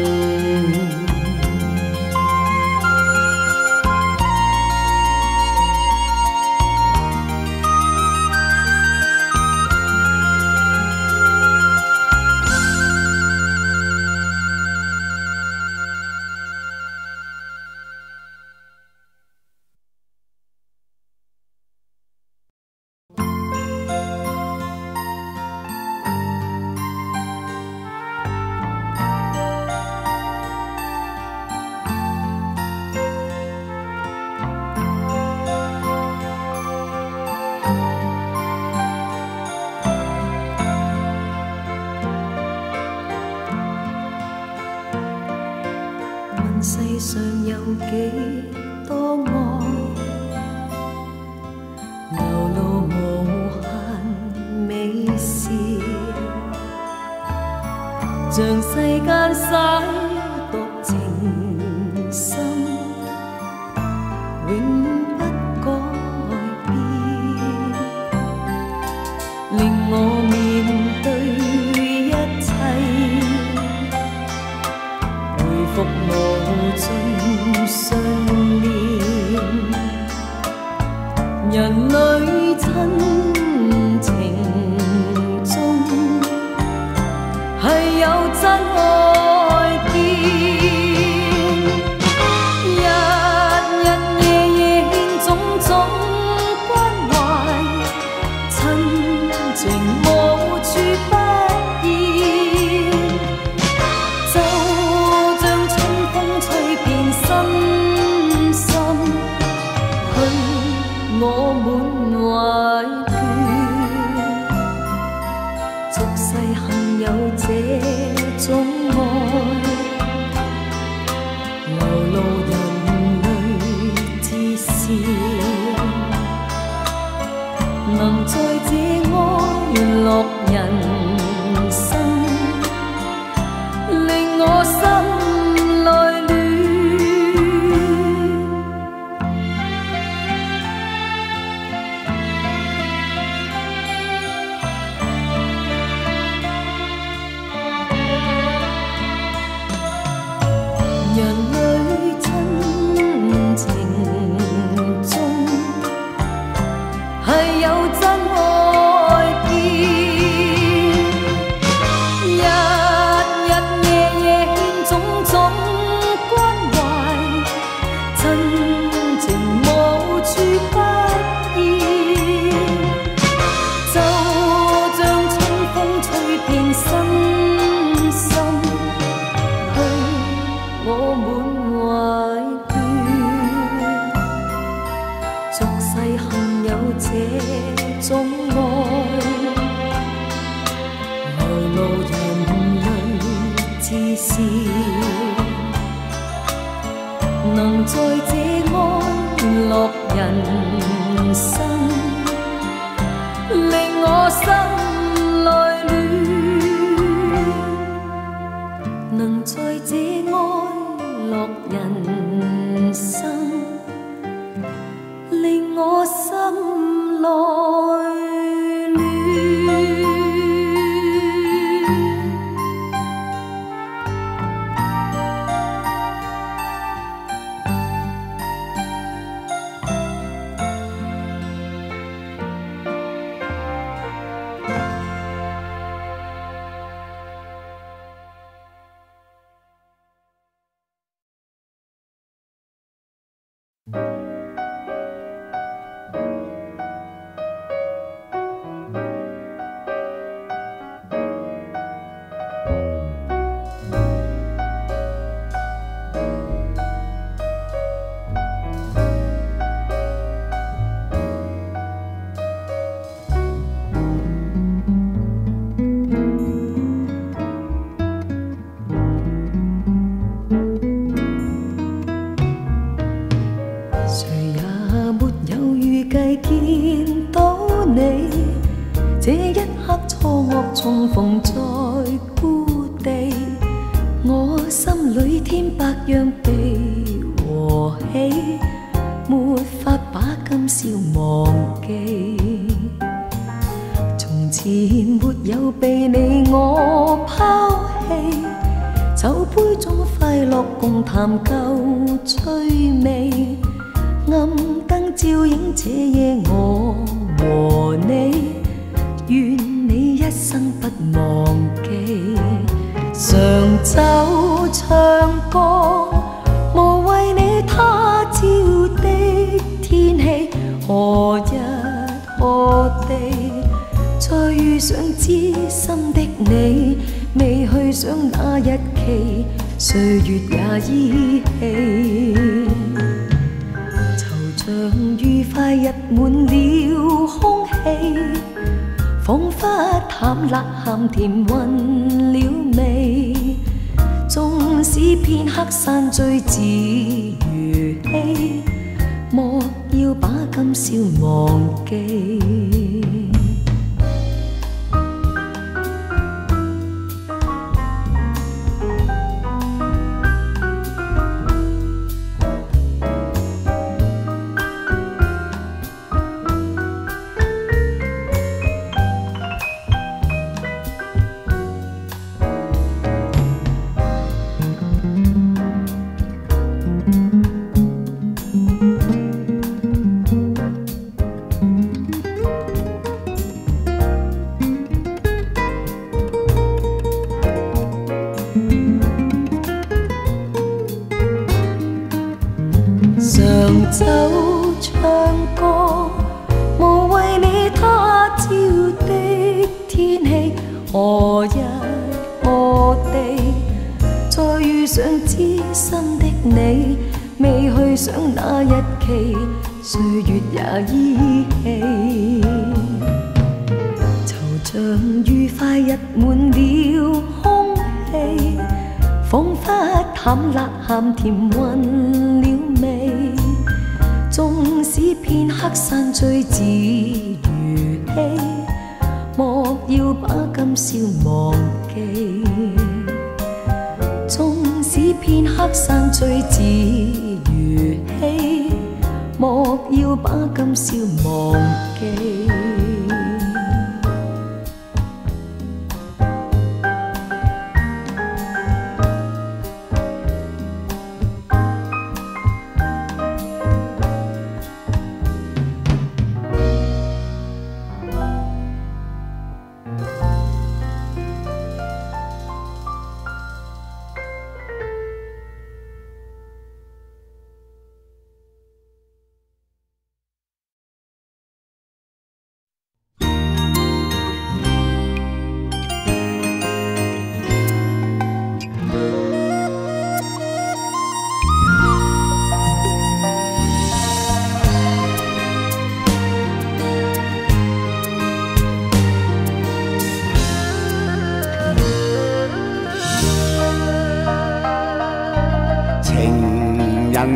世上有幾多愛，流露無限美事，像世間灑獨情深，永不改變，令我面對一切。復無盡信念，人類親情中係有真愛見，日日夜夜獻種種關懷，親情無處不現。我滿懷倦，俗世幸有這種愛，流露人類至善，能在這愛樂人生，令我心內亂。人類親情中係有真愛見，日日夜夜獻種種關懷，真情無處不現，就像春風吹遍身心，去我滿懷倦，俗世幸有這種愛，流露人類至善，能在這安樂人生，令我心內暖，能在這安樂人生，令我心內暖。見到你，這一刻錯愕重逢在故地，我心裏添百樣悲和喜，沒法把今宵忘記。從前沒有被你我拋棄，酒杯中快樂共談舊趣味。暗燈照映這夜我和你，願你一生不忘記。常走唱歌，無謂你他朝的天氣，何日何地，再遇上知心的你，未去想那日期，歲月也依稀。像愉快溢滿了空氣，彷彿淡辣鹹甜混了味。縱使片刻散聚自如戲，莫要把今宵忘記。常走唱歌，無謂你他朝的天氣，何日何地，再遇上知心的你，未去想那日期，歲月也依稀。惆悵愉快溢滿了空氣，彷彿淡辣鹹甜混了味。縱使片刻散聚自如戲，莫要把今宵忘記。縱使片刻散聚自如戲，莫要把今宵忘記。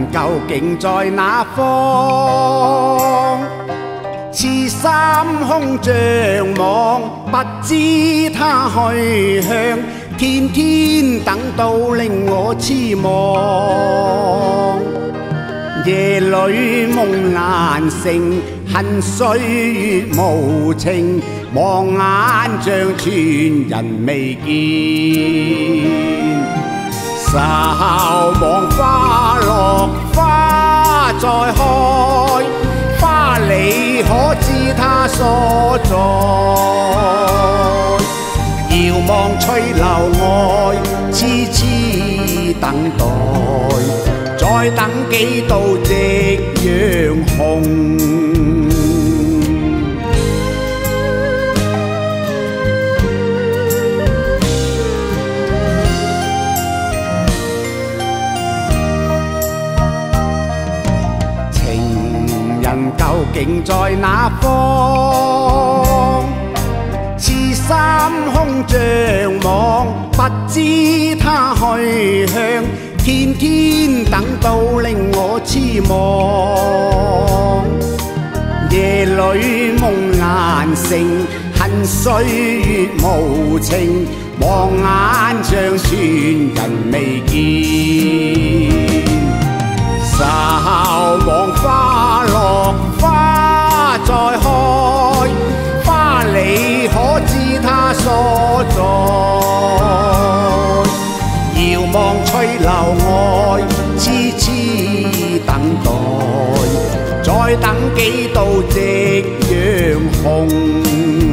究竟在哪方？似三空像網，不知他去向，天天等到令我痴望。夜裏夢難成，恨歲月無情，望眼像全人未見。稍望花落花再開，花你可知它所在？遙望翠樓外，痴痴等待，再等幾度夕陽紅。究竟在哪方？似三空像網，不知他去向，天天等到令我痴望。夜裏夢難成，恨歲月無情，望眼像全人未見。稍望花落花再開，花你可知它所在？遙望翠樓外，痴痴等待，再等幾度夕陽紅。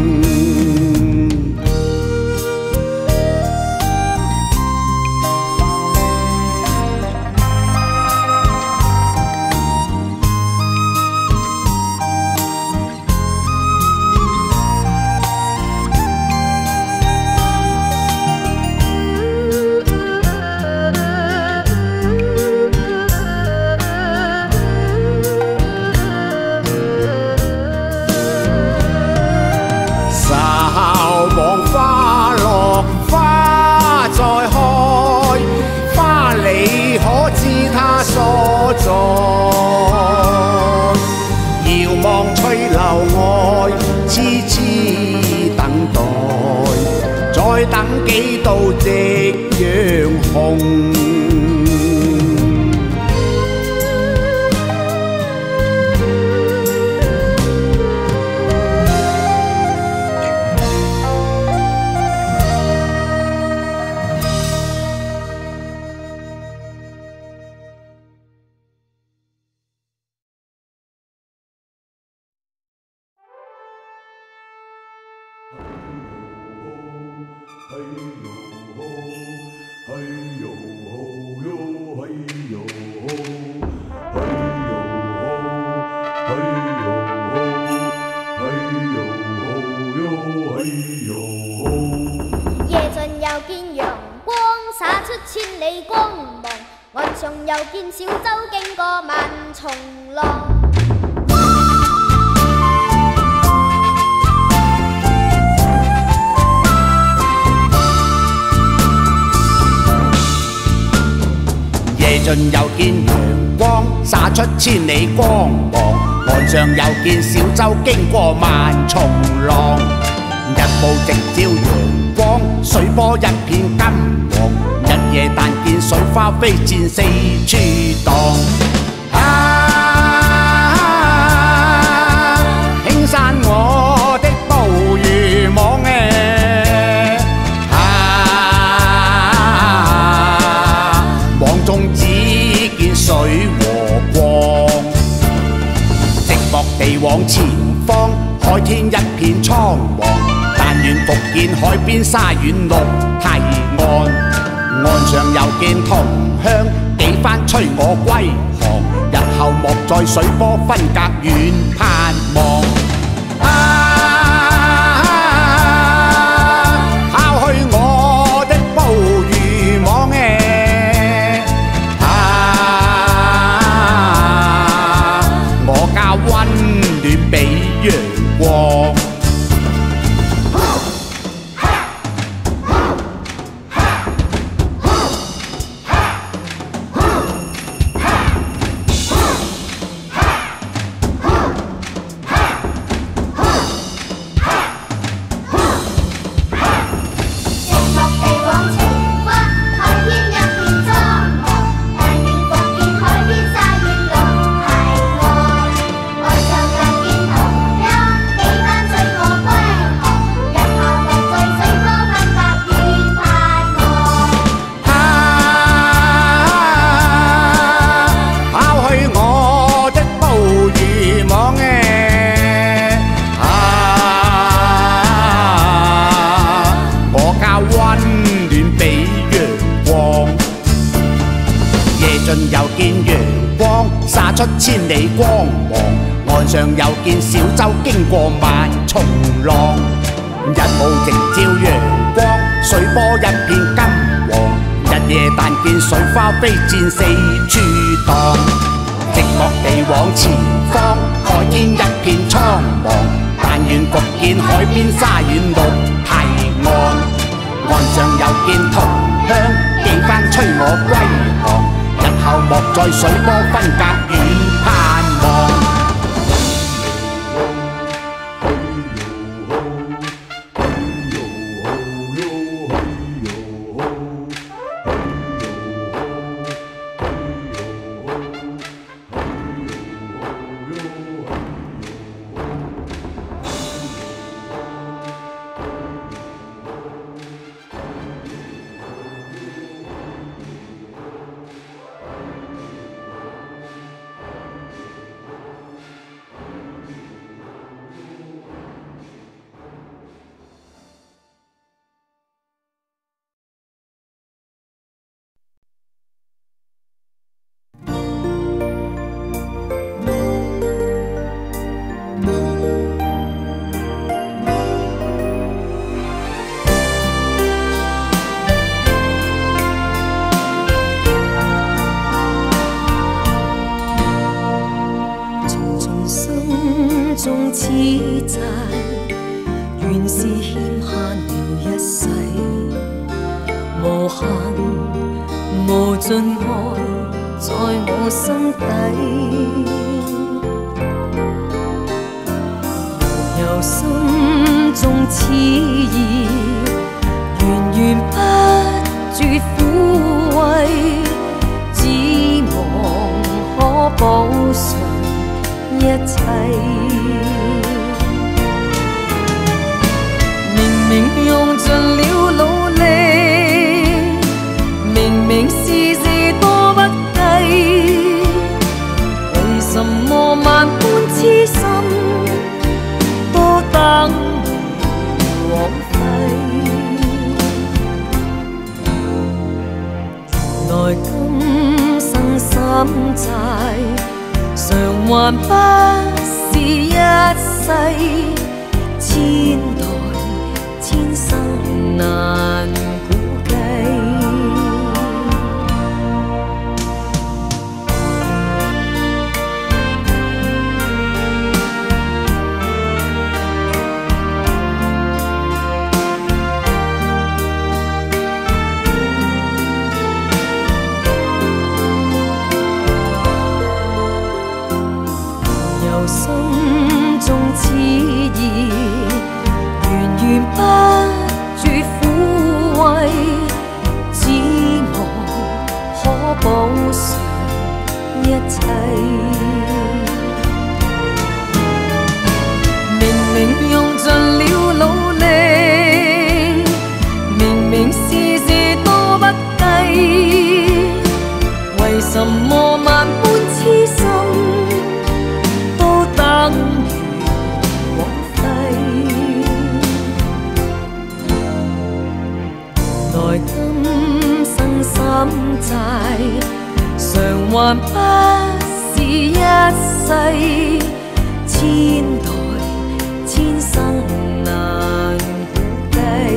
所在，遙望翠樓外，痴痴等待，再等幾度夕陽紅。 夜盡又見陽光灑出千里光芒，岸上又見小舟經過萬重浪。 夜盡又見陽光灑出千里光芒，岸上又見小舟經過萬重浪。日暮直照陽光，水波一片金黃，日夜但見水花飛濺四處蕩。輕散我的捕魚網網中只見水和光，寂寞地往前方，海天一片蒼黃。但願復見海邊沙遠綠堤岸，岸上又見同鄉幾番催我歸航，日後莫在水波分隔遠盼望。拋去我的捕魚網我家溫暖比陽光。 見陽光灑出千里光芒，岸上又見小舟經過萬重浪。日暮夕照陽光，水波一片金黃。日夜但見水花飛濺四處蕩，寂寞地往前方，海天一片蒼茫。但願復見海邊沙遠綠堤岸，岸上又見同鄉，幾番催我歸航。日後莫在水波分隔遠盼望。 中此債，原是欠下你一世，無限無盡愛在我心底，由心中痴意，源源不絕撫慰，只望可補償一切。明明用盡了努力，明明事事多不計，為什麼萬般痴心都等於枉費？來今生心債，償還不是一世，千代千生難估計。由心中痴意，源源不絕撫慰，只望可補償一切。明明用盡了努力，明明事事多不計，為什麼萬般痴心都等於枉費？來今生心債，償還不是一世，千代千生難估計。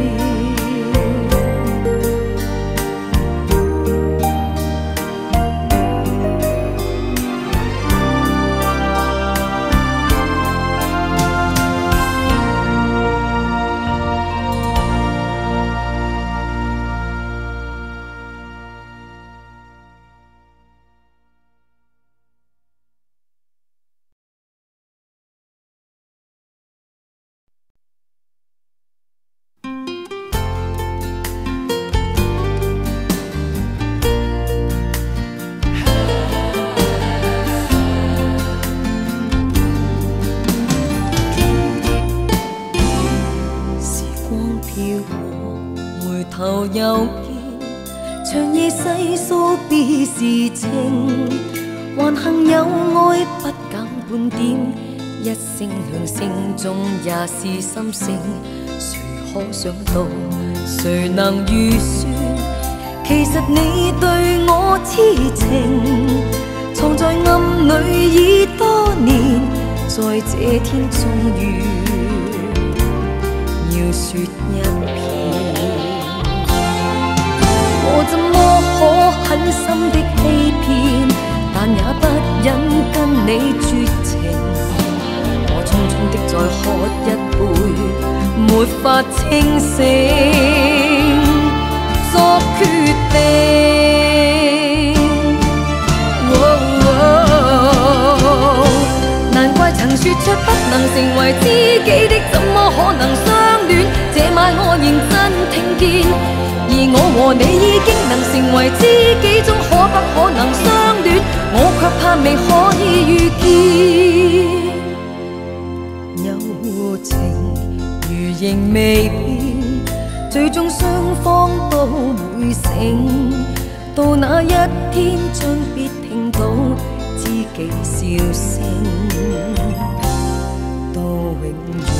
頭又見長夜細數別時情，還幸有愛不減半點，一聲兩聲中也是心聲。誰可想到，誰能預算？其實你對我痴痴情，藏在暗里已多年，在這天終於要說一遍。我怎麼可狠心的欺騙，但也不忍跟你絕情。我匆匆的再喝一杯，沒法清醒作決定。難怪曾說出不能成為知己的，怎麼可能相戀？這晚我認真聽見，而我和你已經能成為知己中可不可能相戀，我卻怕未可以遇見。友情如仍未變，最終雙方都會醒，到那一天將必聽到知己笑聲，到永遠。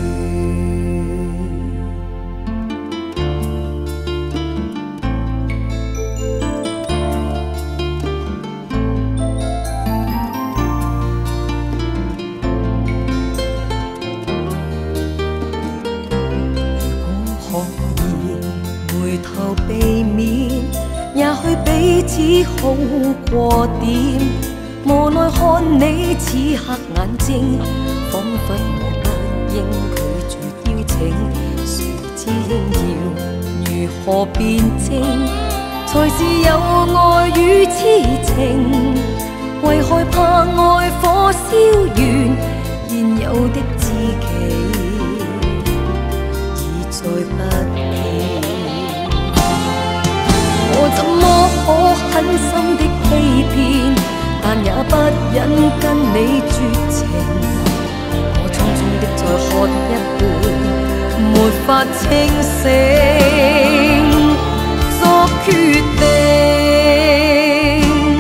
避免，也許彼此好過點。無奈看你此刻眼睛，彷彿我不應拒絕邀請。誰知應要如何辯證，才是有愛與痴情。為害怕愛火燒完現有的知己，已再不見。我怎麼可狠心的欺騙，但也不忍跟你絕情。我匆匆的再喝一杯，沒法清醒作決定。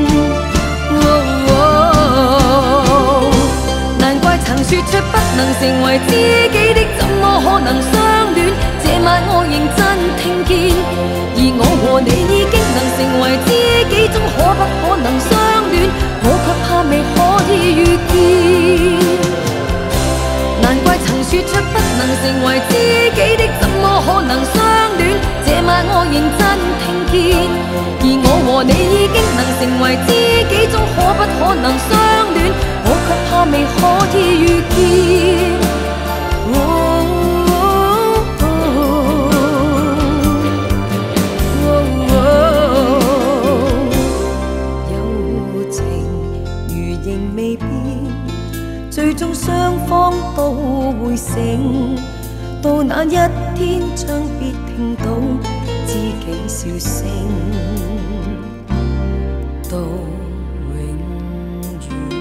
難怪曾說出不能成為知己的，怎麼可能相戀？這晚我認真聽見，而我和你已經能成為知己中可不可能相戀，我卻怕未可以遇見。難怪曾說出不能成為知己的，怎麼可能相戀？這晚我認真聽見，而我和你已經能成為知己中可不可能相戀，我卻怕未可以遇見。最終雙方都會醒，到那一天將必聽到知己笑聲，到永遠。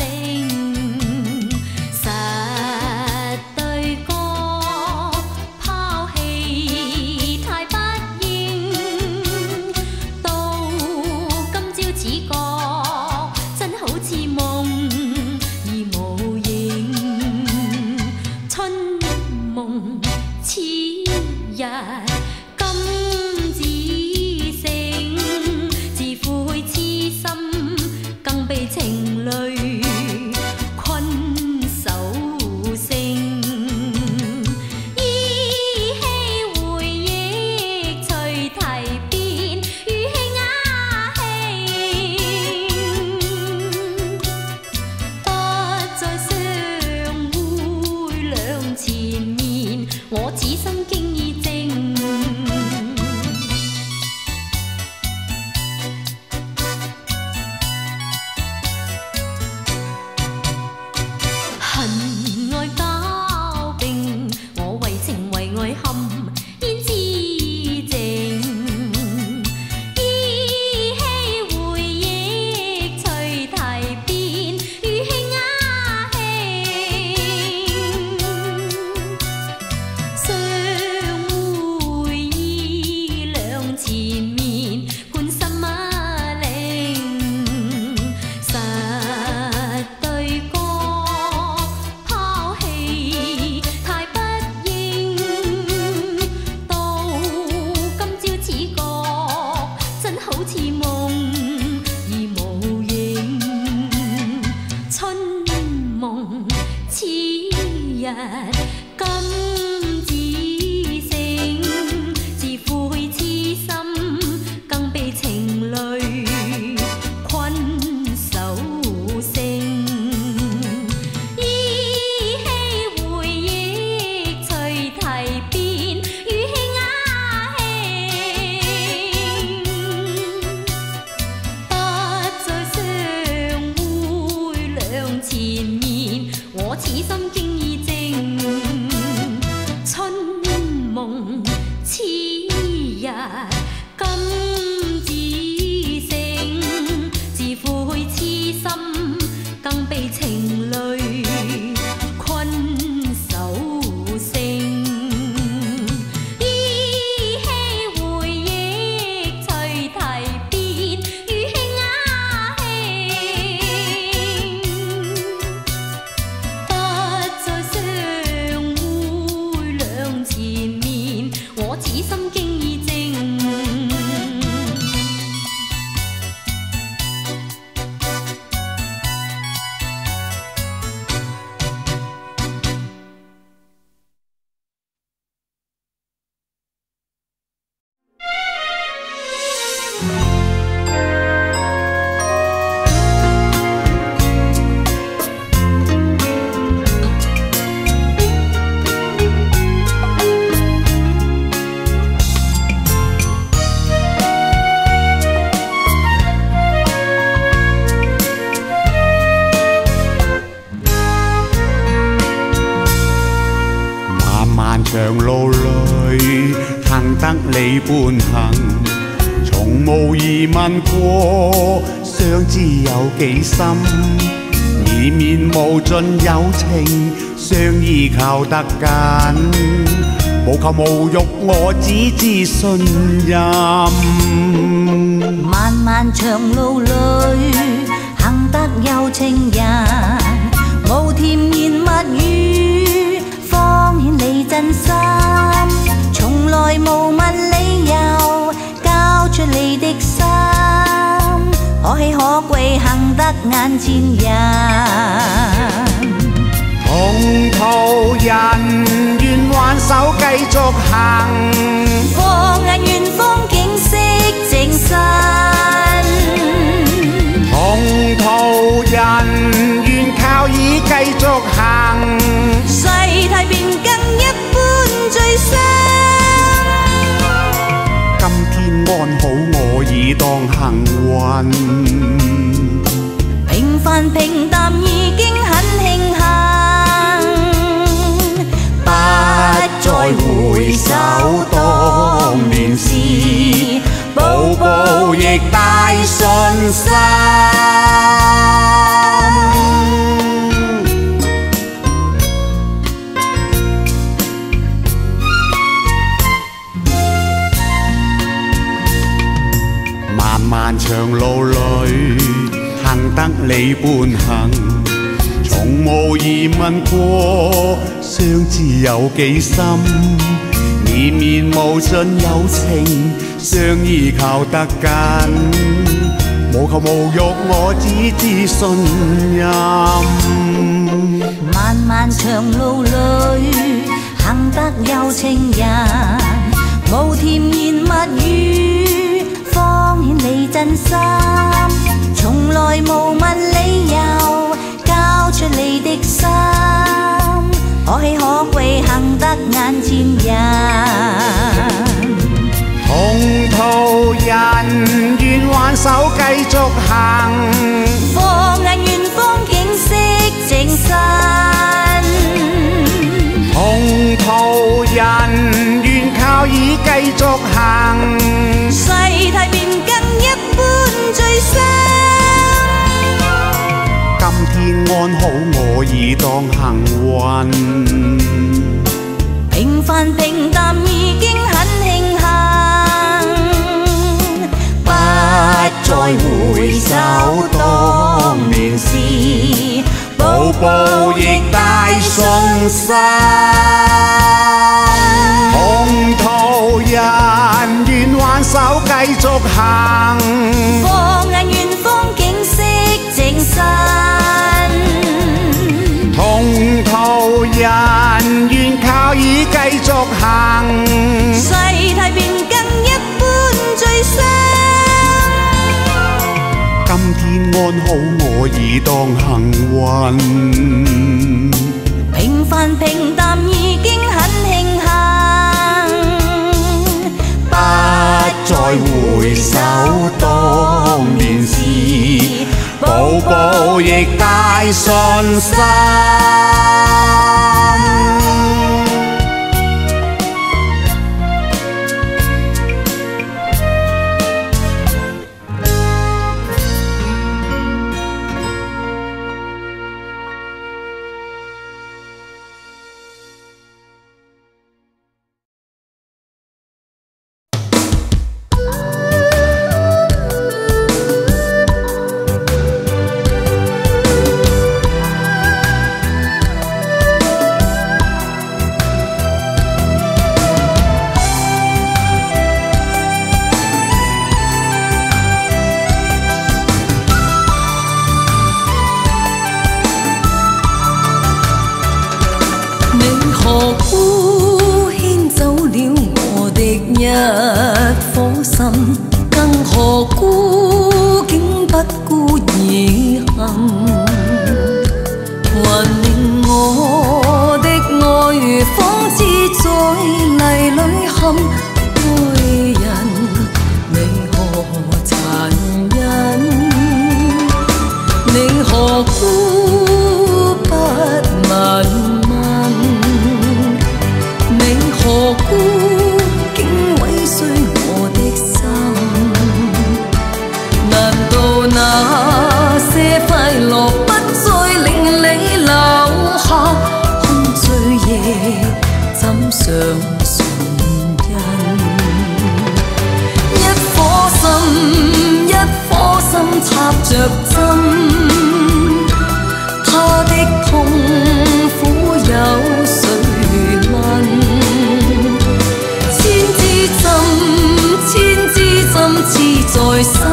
怕日今只剩，自負痴心，更被情淚困守性。依稀回憶隨題變，語氣雅興，不再相會兩前面，我此心經已靜。春夢此日今只剩，自負痴心，更被情淚困守性。依稀回憶隨題變，語氣雅興，不再相會兩前面，我此心經已靜。 長路裏行得你伴行，從無疑問過相知有幾深，以面無盡友情相依靠得緊，無求無欲我只知信任。 漫漫長路裏行得有情人，無甜言蜜語方顯你真心，從來無問理由，交出你的心，可喜可貴幸得眼前人。 同途人願挽手繼續行， 放眼遠方景色靜身。 同途人願靠倚繼續行， 世態變更一般最傷。 今天安好我已當幸運， 平凡平淡已經很慶幸， 不再回首當年事，步步亦帶信心。漫漫長路裏行得你伴行，從無疑問過相知有幾深，綿綿無盡友情相依靠得緊，無求無欲我只知信任。 漫漫長路裏行得有情人，無甜言蜜語方顯你真心，從來無問理由，交出你的心，可喜可貴幸得眼前人。 同途人願挽手繼續行， 放眼遠方景色靜身。 同途人願靠倚繼續行， 世態變更一般最傷。 今天安好我已當幸運， 平凡平淡已經很慶幸，不再回首當年事，步步亦帶信心。 同途人願挽手繼續行， 放眼遠方景色靜身。 同途人續行。 世態變更一般最傷。 今天安好，我已當幸運。 平凡平淡已經很慶幸， 不再回首當年事，步步亦帶信心。 更何故竟不顧遺憾，還令我的愛仿似在泥裏陷。愛人你何殘忍？你何故不問問？你何故竟毀碎我的心？難道那些快樂不再令你留下空醉夜枕上唇印？一顆心插着針，他的痛苦有誰問？千支針刺在心，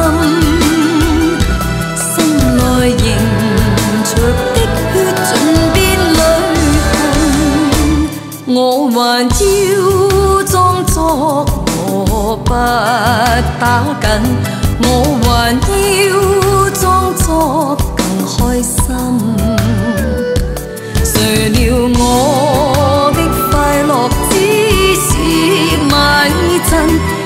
心內凝着的血盡變淚痕。我還要裝作我不打緊，我還要裝作更開心。誰料我的快樂只是買真。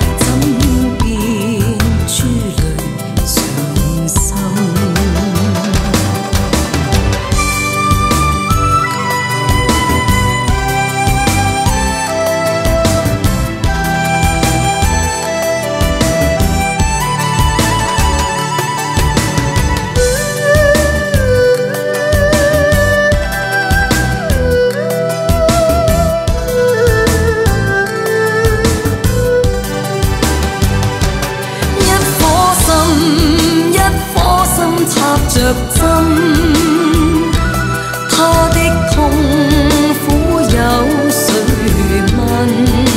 插着針，他的痛苦有誰問？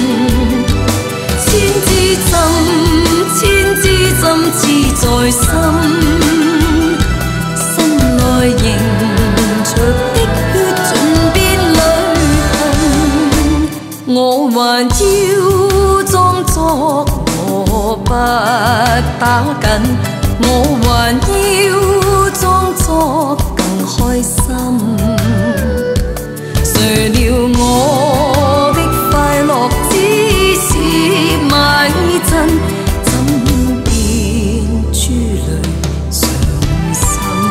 千支針刺在心，心內凝着的血盡變淚痕。我還要裝作我不打緊，我還要裝作更開心。誰料我的快樂只是買真，怎變珠淚傷心？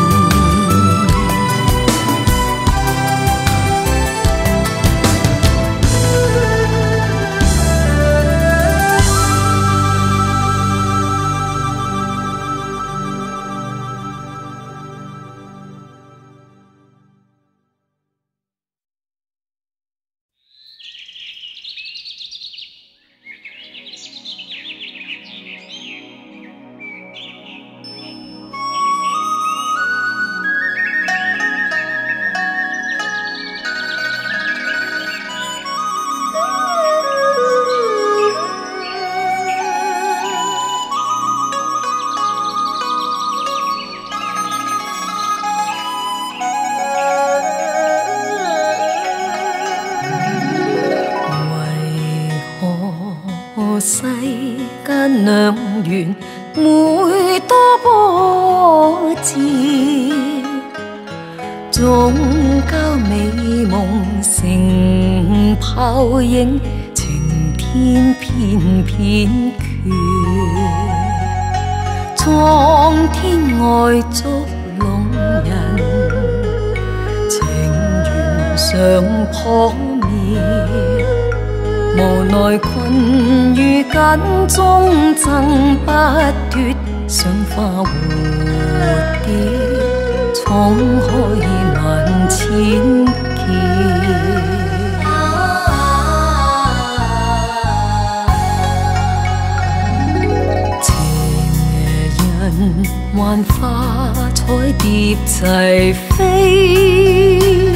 世間良緣每多波折，總交美夢成泡影，晴天偏偏缺，蒼天愛捉弄人，情緣上撲滅。無奈困於間中爭不脫，想化蝴蝶，闖開萬千劫。情人幻化彩蝶齊飛。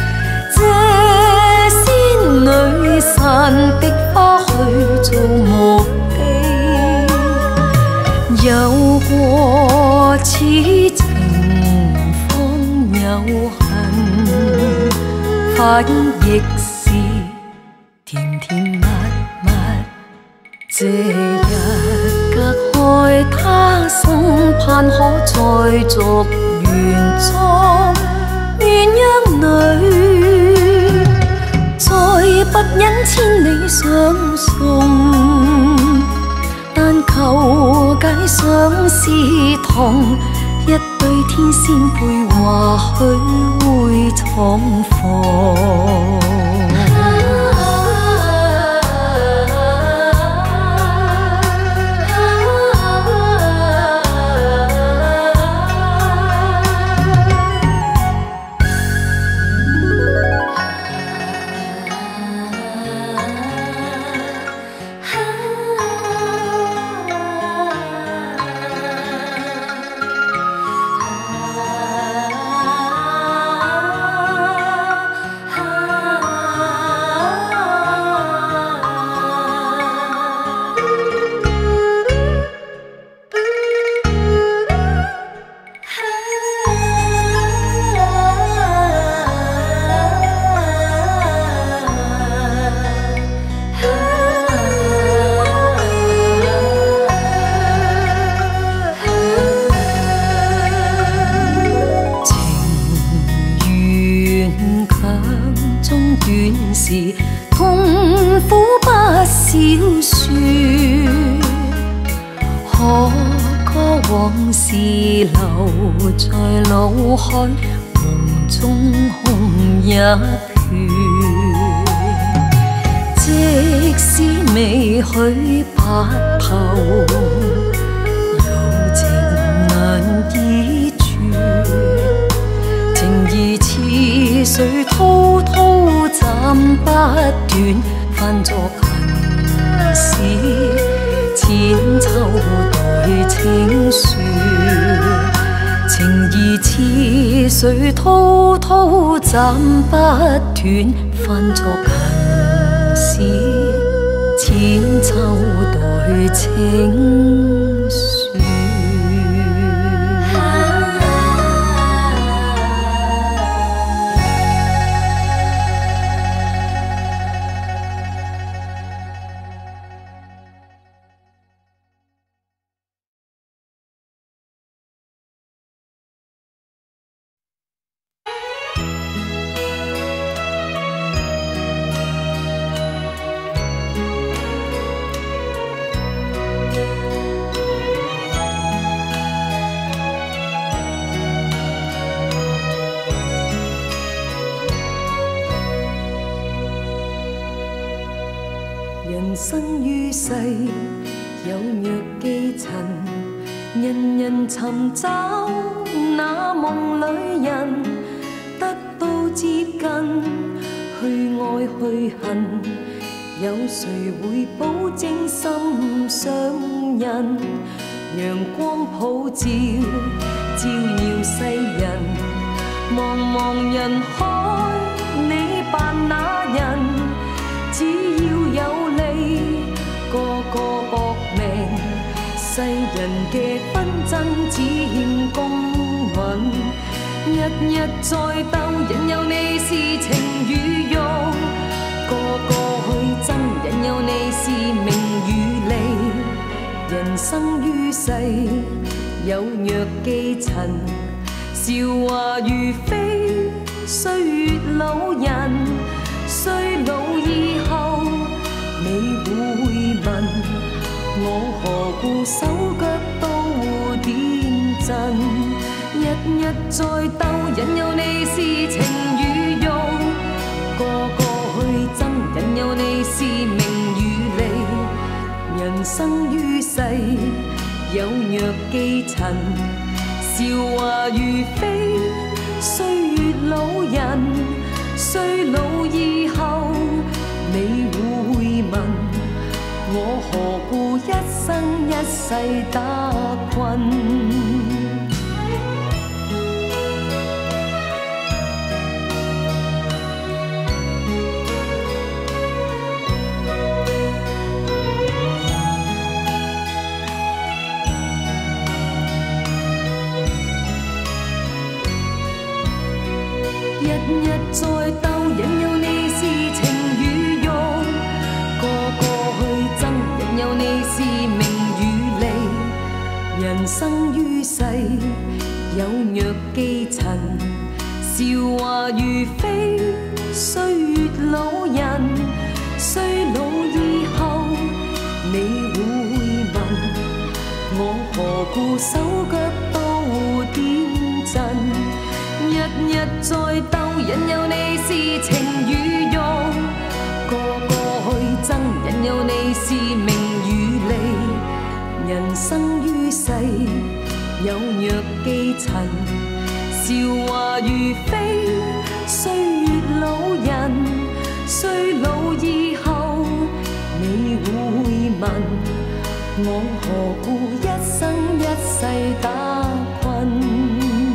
女散的花去做墓碑，有過此情方有恨，反亦是甜甜蜜蜜。這日隔開他心，盼可再續原裝鴛鴦女。再不忍千里相送，但求解相思痛。一對天仙配，或許會重逢。痛苦不少說，可歌往事留在腦海，夢中空一片。即使未許白頭，有情難以絕。情義似水滔滔斬不斷，翻作恨事，千秋代清算。情義似水滔滔斬不斷，翻作恨事，千秋代清算。人生於世有若寄塵，人人尋找那夢裏人，得到接近，去愛去恨，有誰會保證心上人？陽光普照，照耀世人，茫茫人海，你扮那人？只要有你，個個搏命，世人嘅紛爭只欠公允，日日在鬥，引誘你是情與欲，個個去爭，引誘你是名與利。 生於世有若寄塵，韶華如飛，歲月老人，衰老以後你會問，我何故手腳都點震，日日在鬥引誘你是情與慾，個個去爭引誘你是名與利，人生於世有若寄塵，韶華如飛，歲月老人，衰老以後你會問，我何故一生一世打困。日日在鬥引誘你是情與慾，個個去爭引誘你是名與利，人生於世有若寄塵，韶華如飛，歲月老人，衰老以後你會問，我何故手腳都點震，日日在鬥引誘你是情與慾，個個去爭引誘你是名與利，人生於世有若寄塵，韶華如飛，歲月老人，衰老以後你會問，我何故一生一世打困。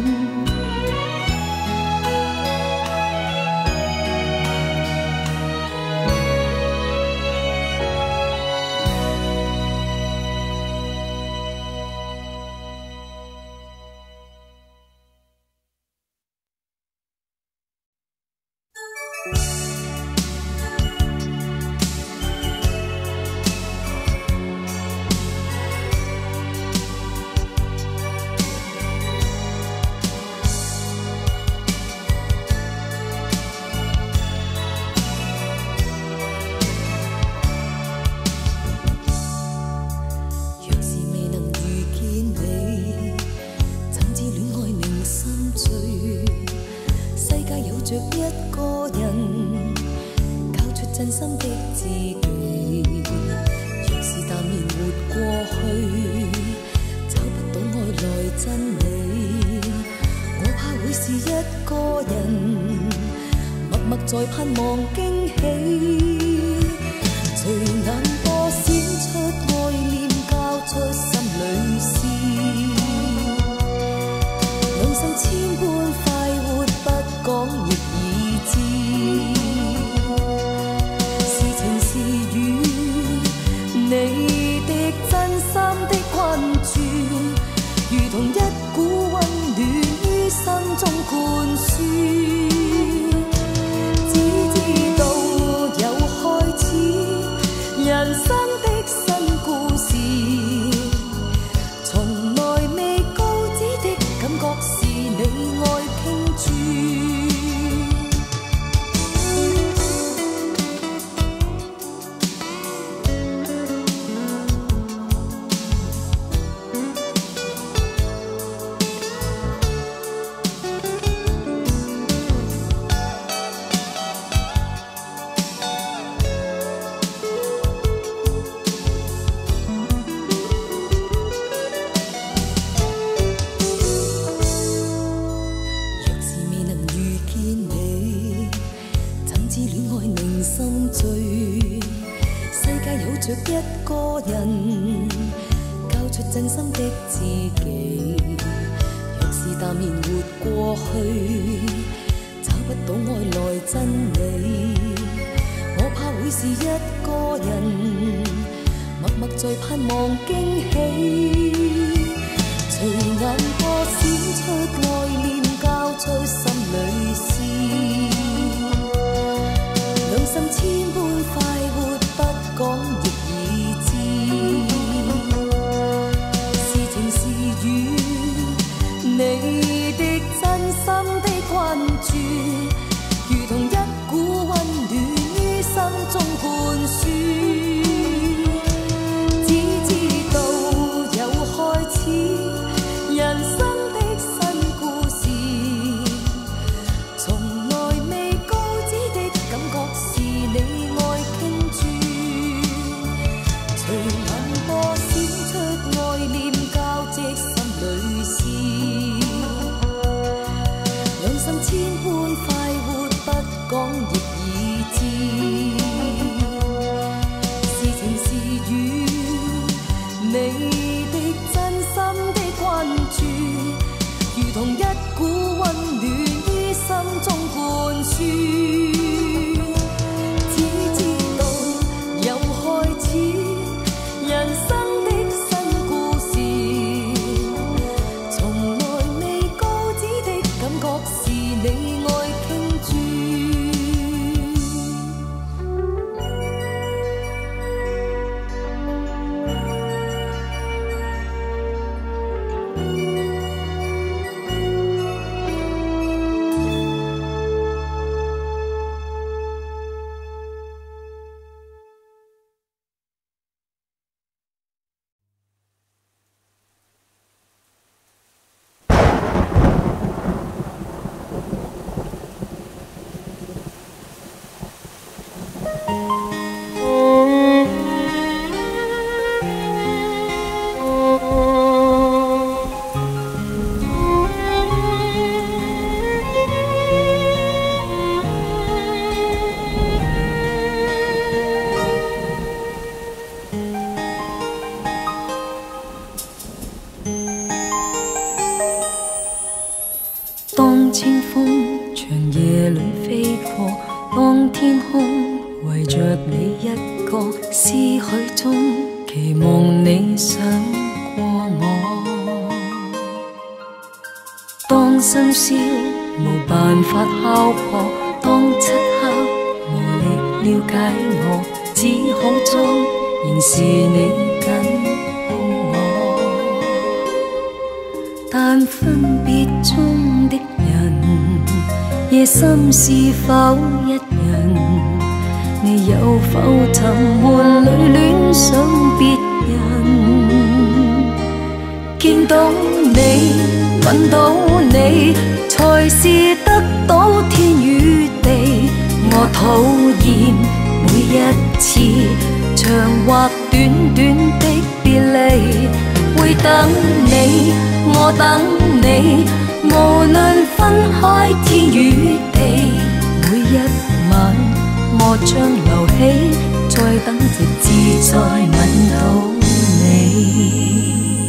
在盼望驚喜，隨眼波閃出愛念，交出心裏事。兩心千般快活，不講亦已知。是情是雨，你的真心的困住，如同一股溫暖於心中灌輸。人生的新故事，從來未告知的感覺是你愛傾注。着一個人，交出真心的自己。若是淡然活過去，找不到愛來真理。我怕會是一個人，默默在盼望驚喜。隨眼波閃出愛念，交出心裏事。兩心千般快活，不講亦已知。 当清风长夜里飞过，当天空围着你一个，思绪中期望你想过我。当深宵无办法敲破，当漆黑无力了解我，只好装仍是你紧抱我。但分别中的人，夜深是否一人？你有否沉悶裏戀上別人？見到你，吻到你，才是得到天與地。我討厭每一次長或短短的別離，會等你，我等你，無論分開天與地。每一晚我將留起，再等直至再吻到你。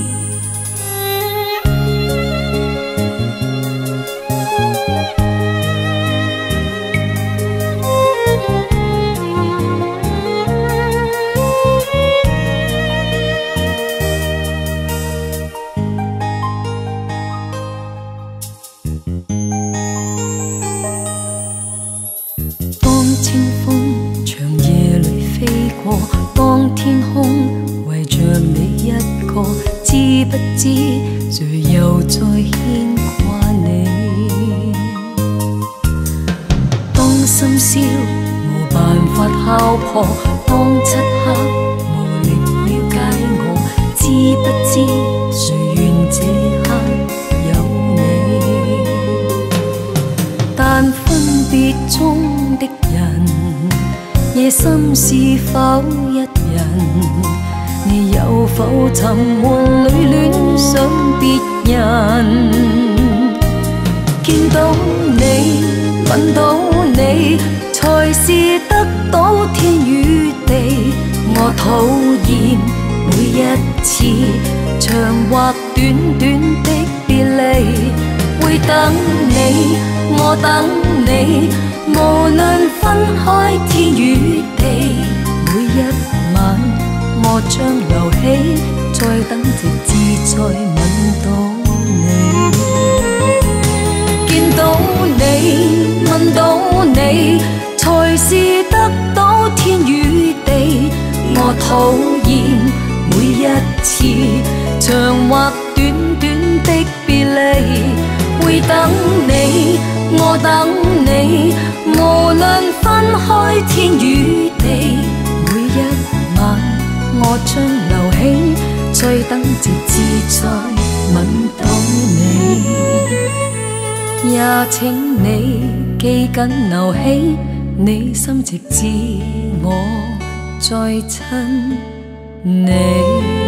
當天空圍着你一個，知不知誰又在牽掛你？當深宵無辦法敲破，當漆黑無力了解我，知不知誰願這刻有你？但分別中的人，夜深是否一人？你有否沉悶裏戀上別人？見到你，吻到你，才是得到天與地。我討厭每一次長或短短的別離，會等你，我等你，無論分開天與地。每一晚我將留起，再等直至再吻到你。見到你，吻到你，才是得到天與地。我討厭每一次長或短短的別離，會等你，我等你，無論分開天與地。每一晚我將留起，再等直至再吻到你。也請你記緊留起你心，直至我再親你。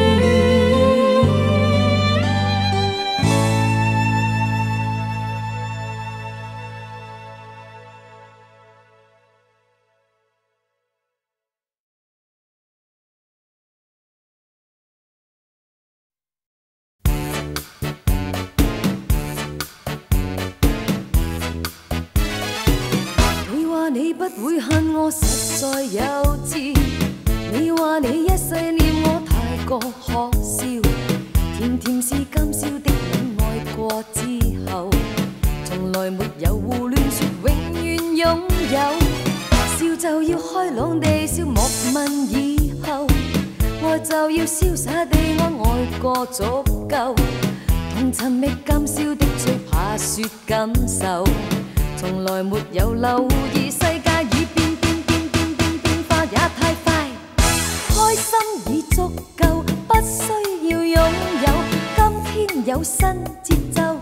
你不會恨我實在幼稚，你話你一世念我太過可笑，甜甜是今宵的戀愛過之後，從來沒有胡亂說永遠擁有，笑就要開朗地笑，莫問以後，愛就要瀟灑地愛，愛過足夠，同尋覓今宵的最怕說感受。從來沒有留意世界已變化也太快，開心已足夠，不需要擁有。今天有新節奏，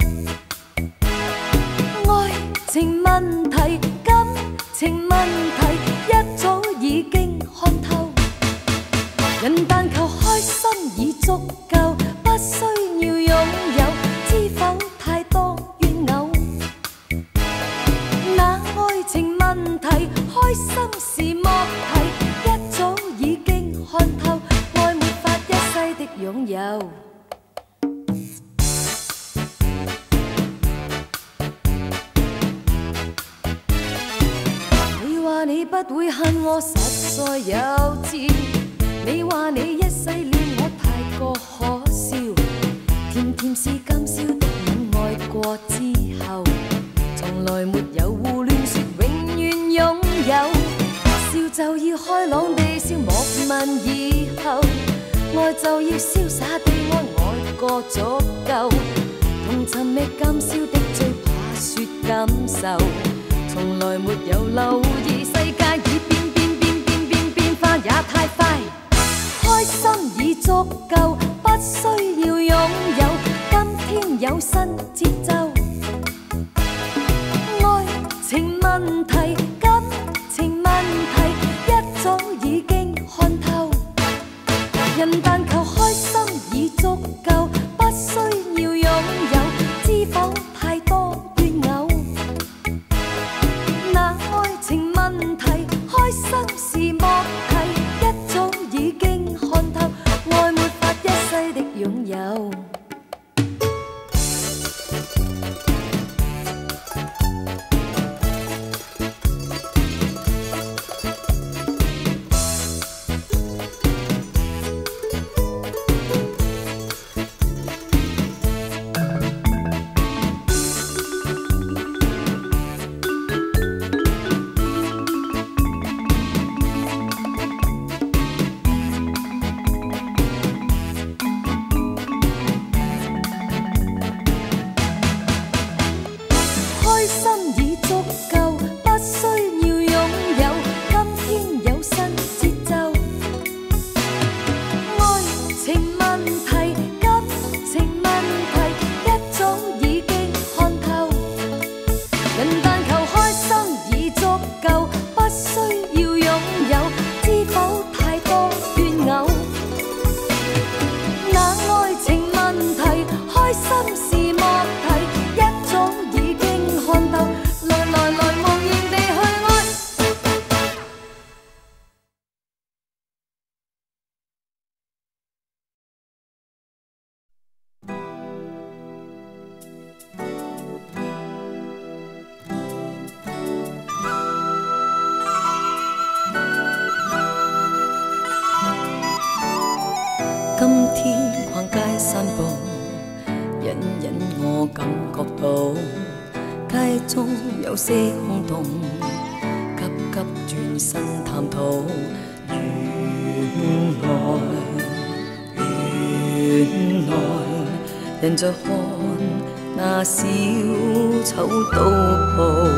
愛情問題、感情問題，一早已不會恨我實在有知。你話你一世戀我太過可笑，甜甜是今宵的你愛過之後，從來沒有胡亂說永遠擁有。笑就要開朗地笑，莫問以後。愛就要瀟灑地愛過足夠。同尋覓今宵的最怕說感受，從來沒有留意世界已變化也太快。開心已足夠，不需要擁有。今天有新節奏，愛情問題、感情問題，一早已經看透。人但求開心已足夠，不需要擁有，知否太多怨偶。那愛情問題，開心是莫提，一早已經看透，愛沒法一世的擁有。今天逛街散步，隱隱我感覺到街中有些空洞，急急轉身探討。原來人在看那小丑刀鋪。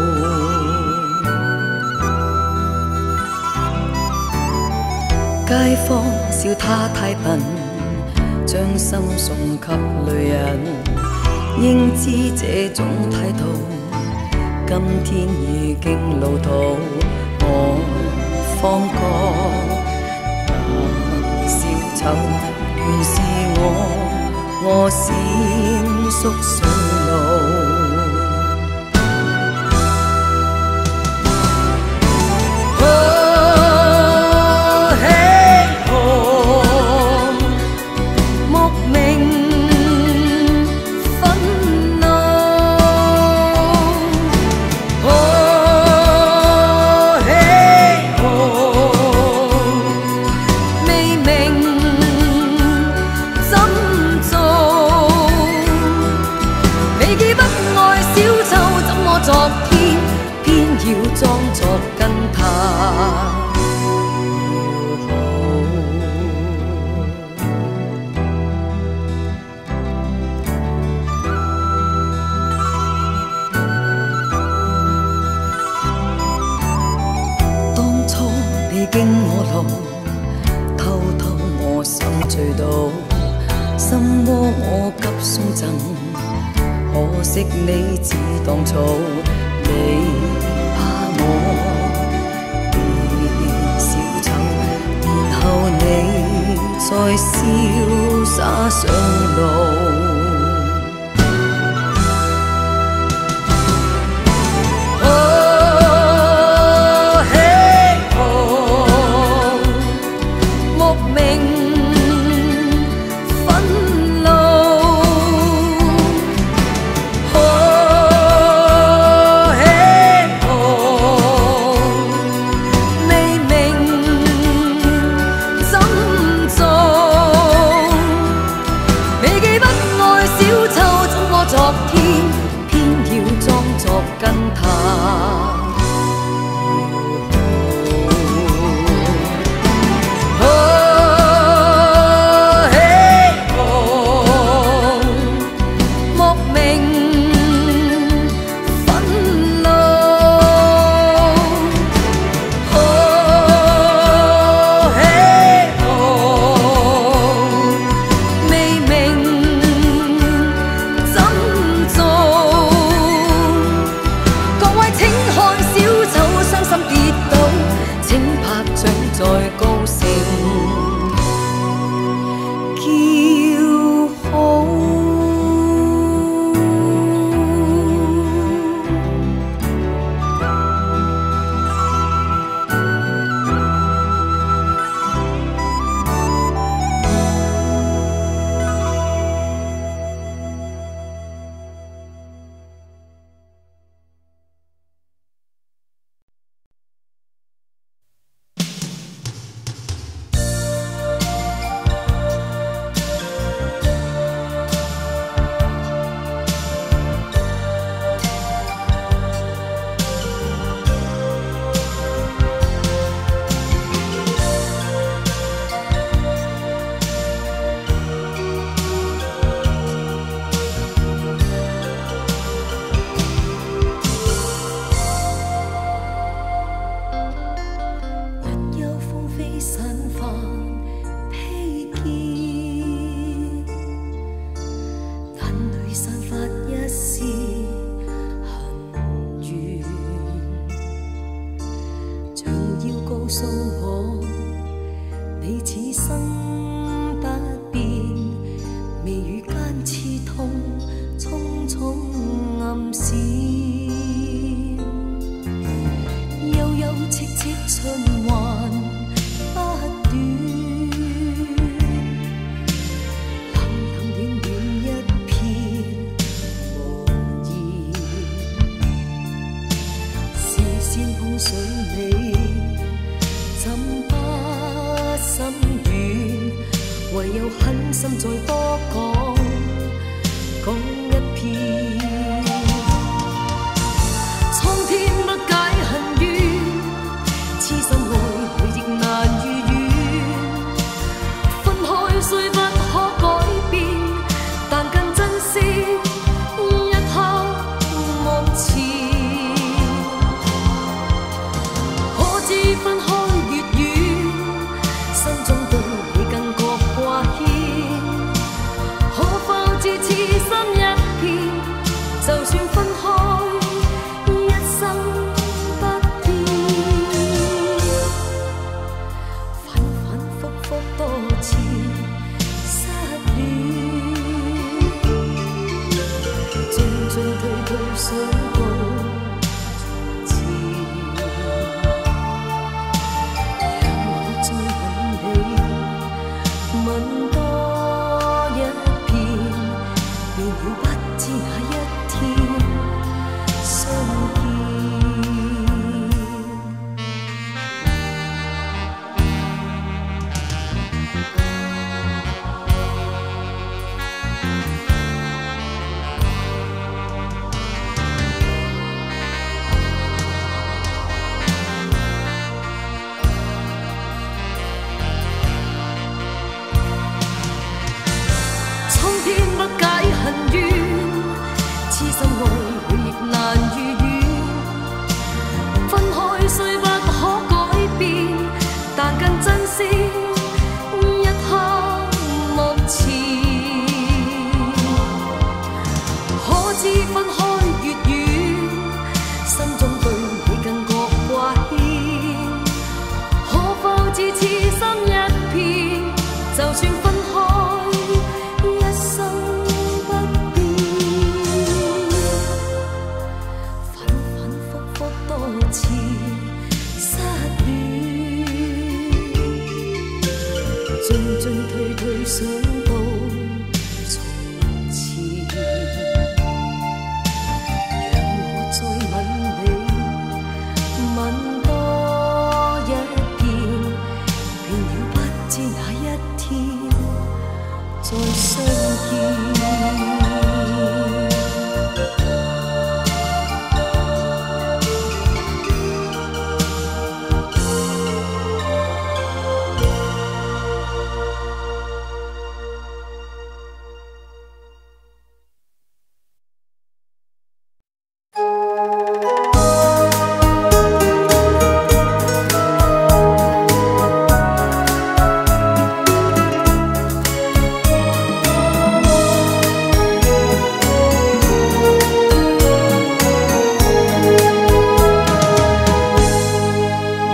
街坊笑他太笨，將心送給女人，應知這種態度，今天已經老土。我方覺那小丑原是我閃縮上路。經我路，偷偷我心醉到，心窩我急鬆震，可惜你只當草，你怕我變小丑，然後你再瀟灑上路。 在高聲叫好。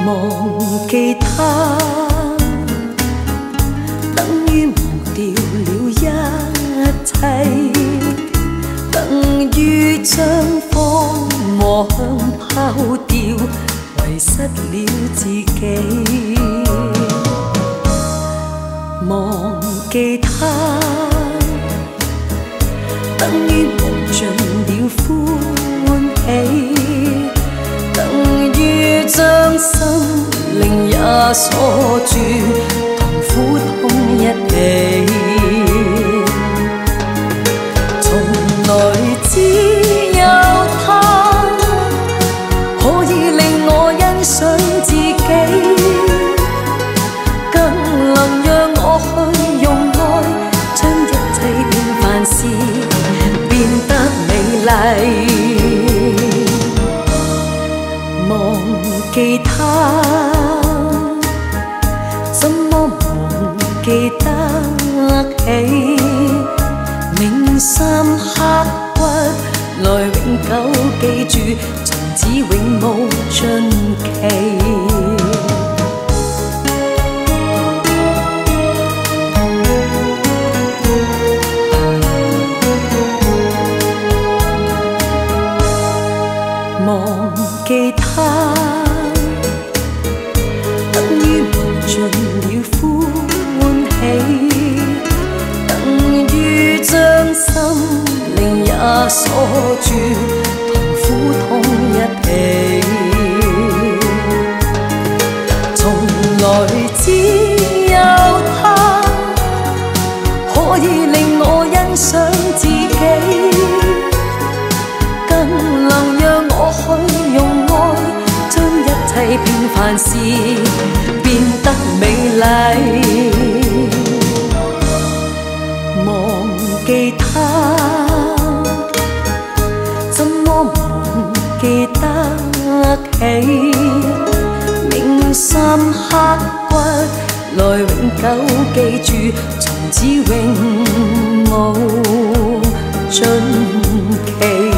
忘記他，等於忘掉了一切，等於將荒和香拋掉，遺失了自己。忘記他，等於無盡了歡喜，等於將心靈也鎖住，同苦痛一起。從來只有他可以令我欣賞自己，更能讓我去用愛將一切平凡事變得美麗。忘記他，怎麼忘記得起？銘心刻骨，來永久記住，從此永無盡期。忘記他，等於無盡了歡喜，等於將心靈也鎖住，同苦痛一起。從來只有他可以令我欣賞自己，更能讓我去用愛將一切平凡事變得美麗。忘記他，怎麼忘記得起？銘心刻骨，來永久記住，從此永無盡期。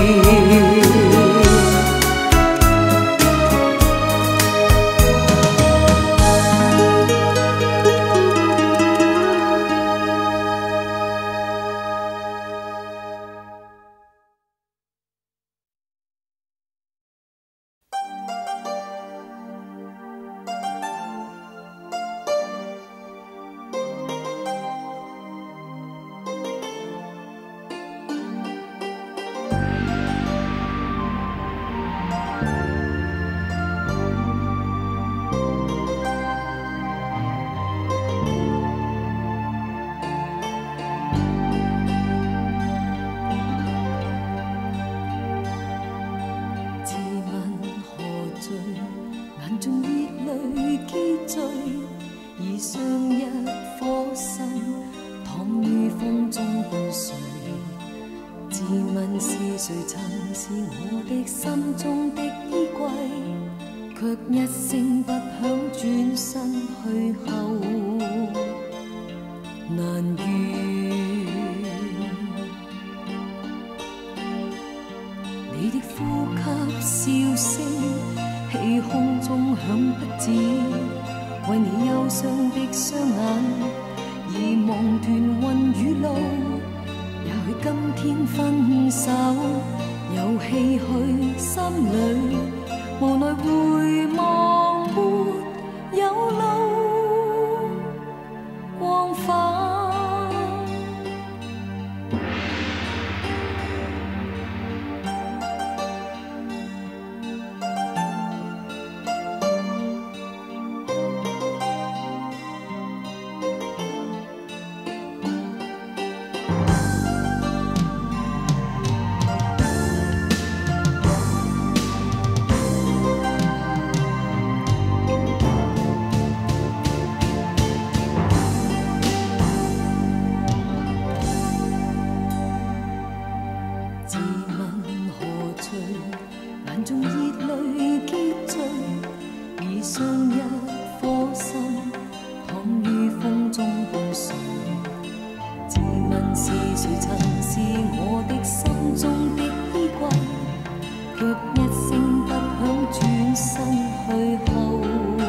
卻一聲不響轉身去後。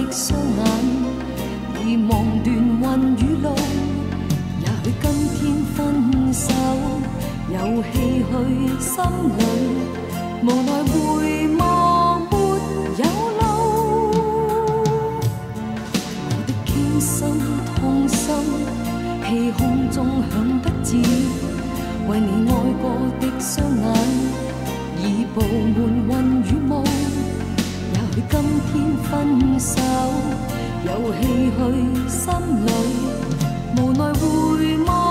的雙眼，已望斷雲與路。也許今天分手，有唏噓心裏，無奈回望沒有路。我的傾心痛心，氣空中響不止，為你愛過的雙眼。已布滿雲與霧，也許今天分手，有唏噓心裏，無奈回望。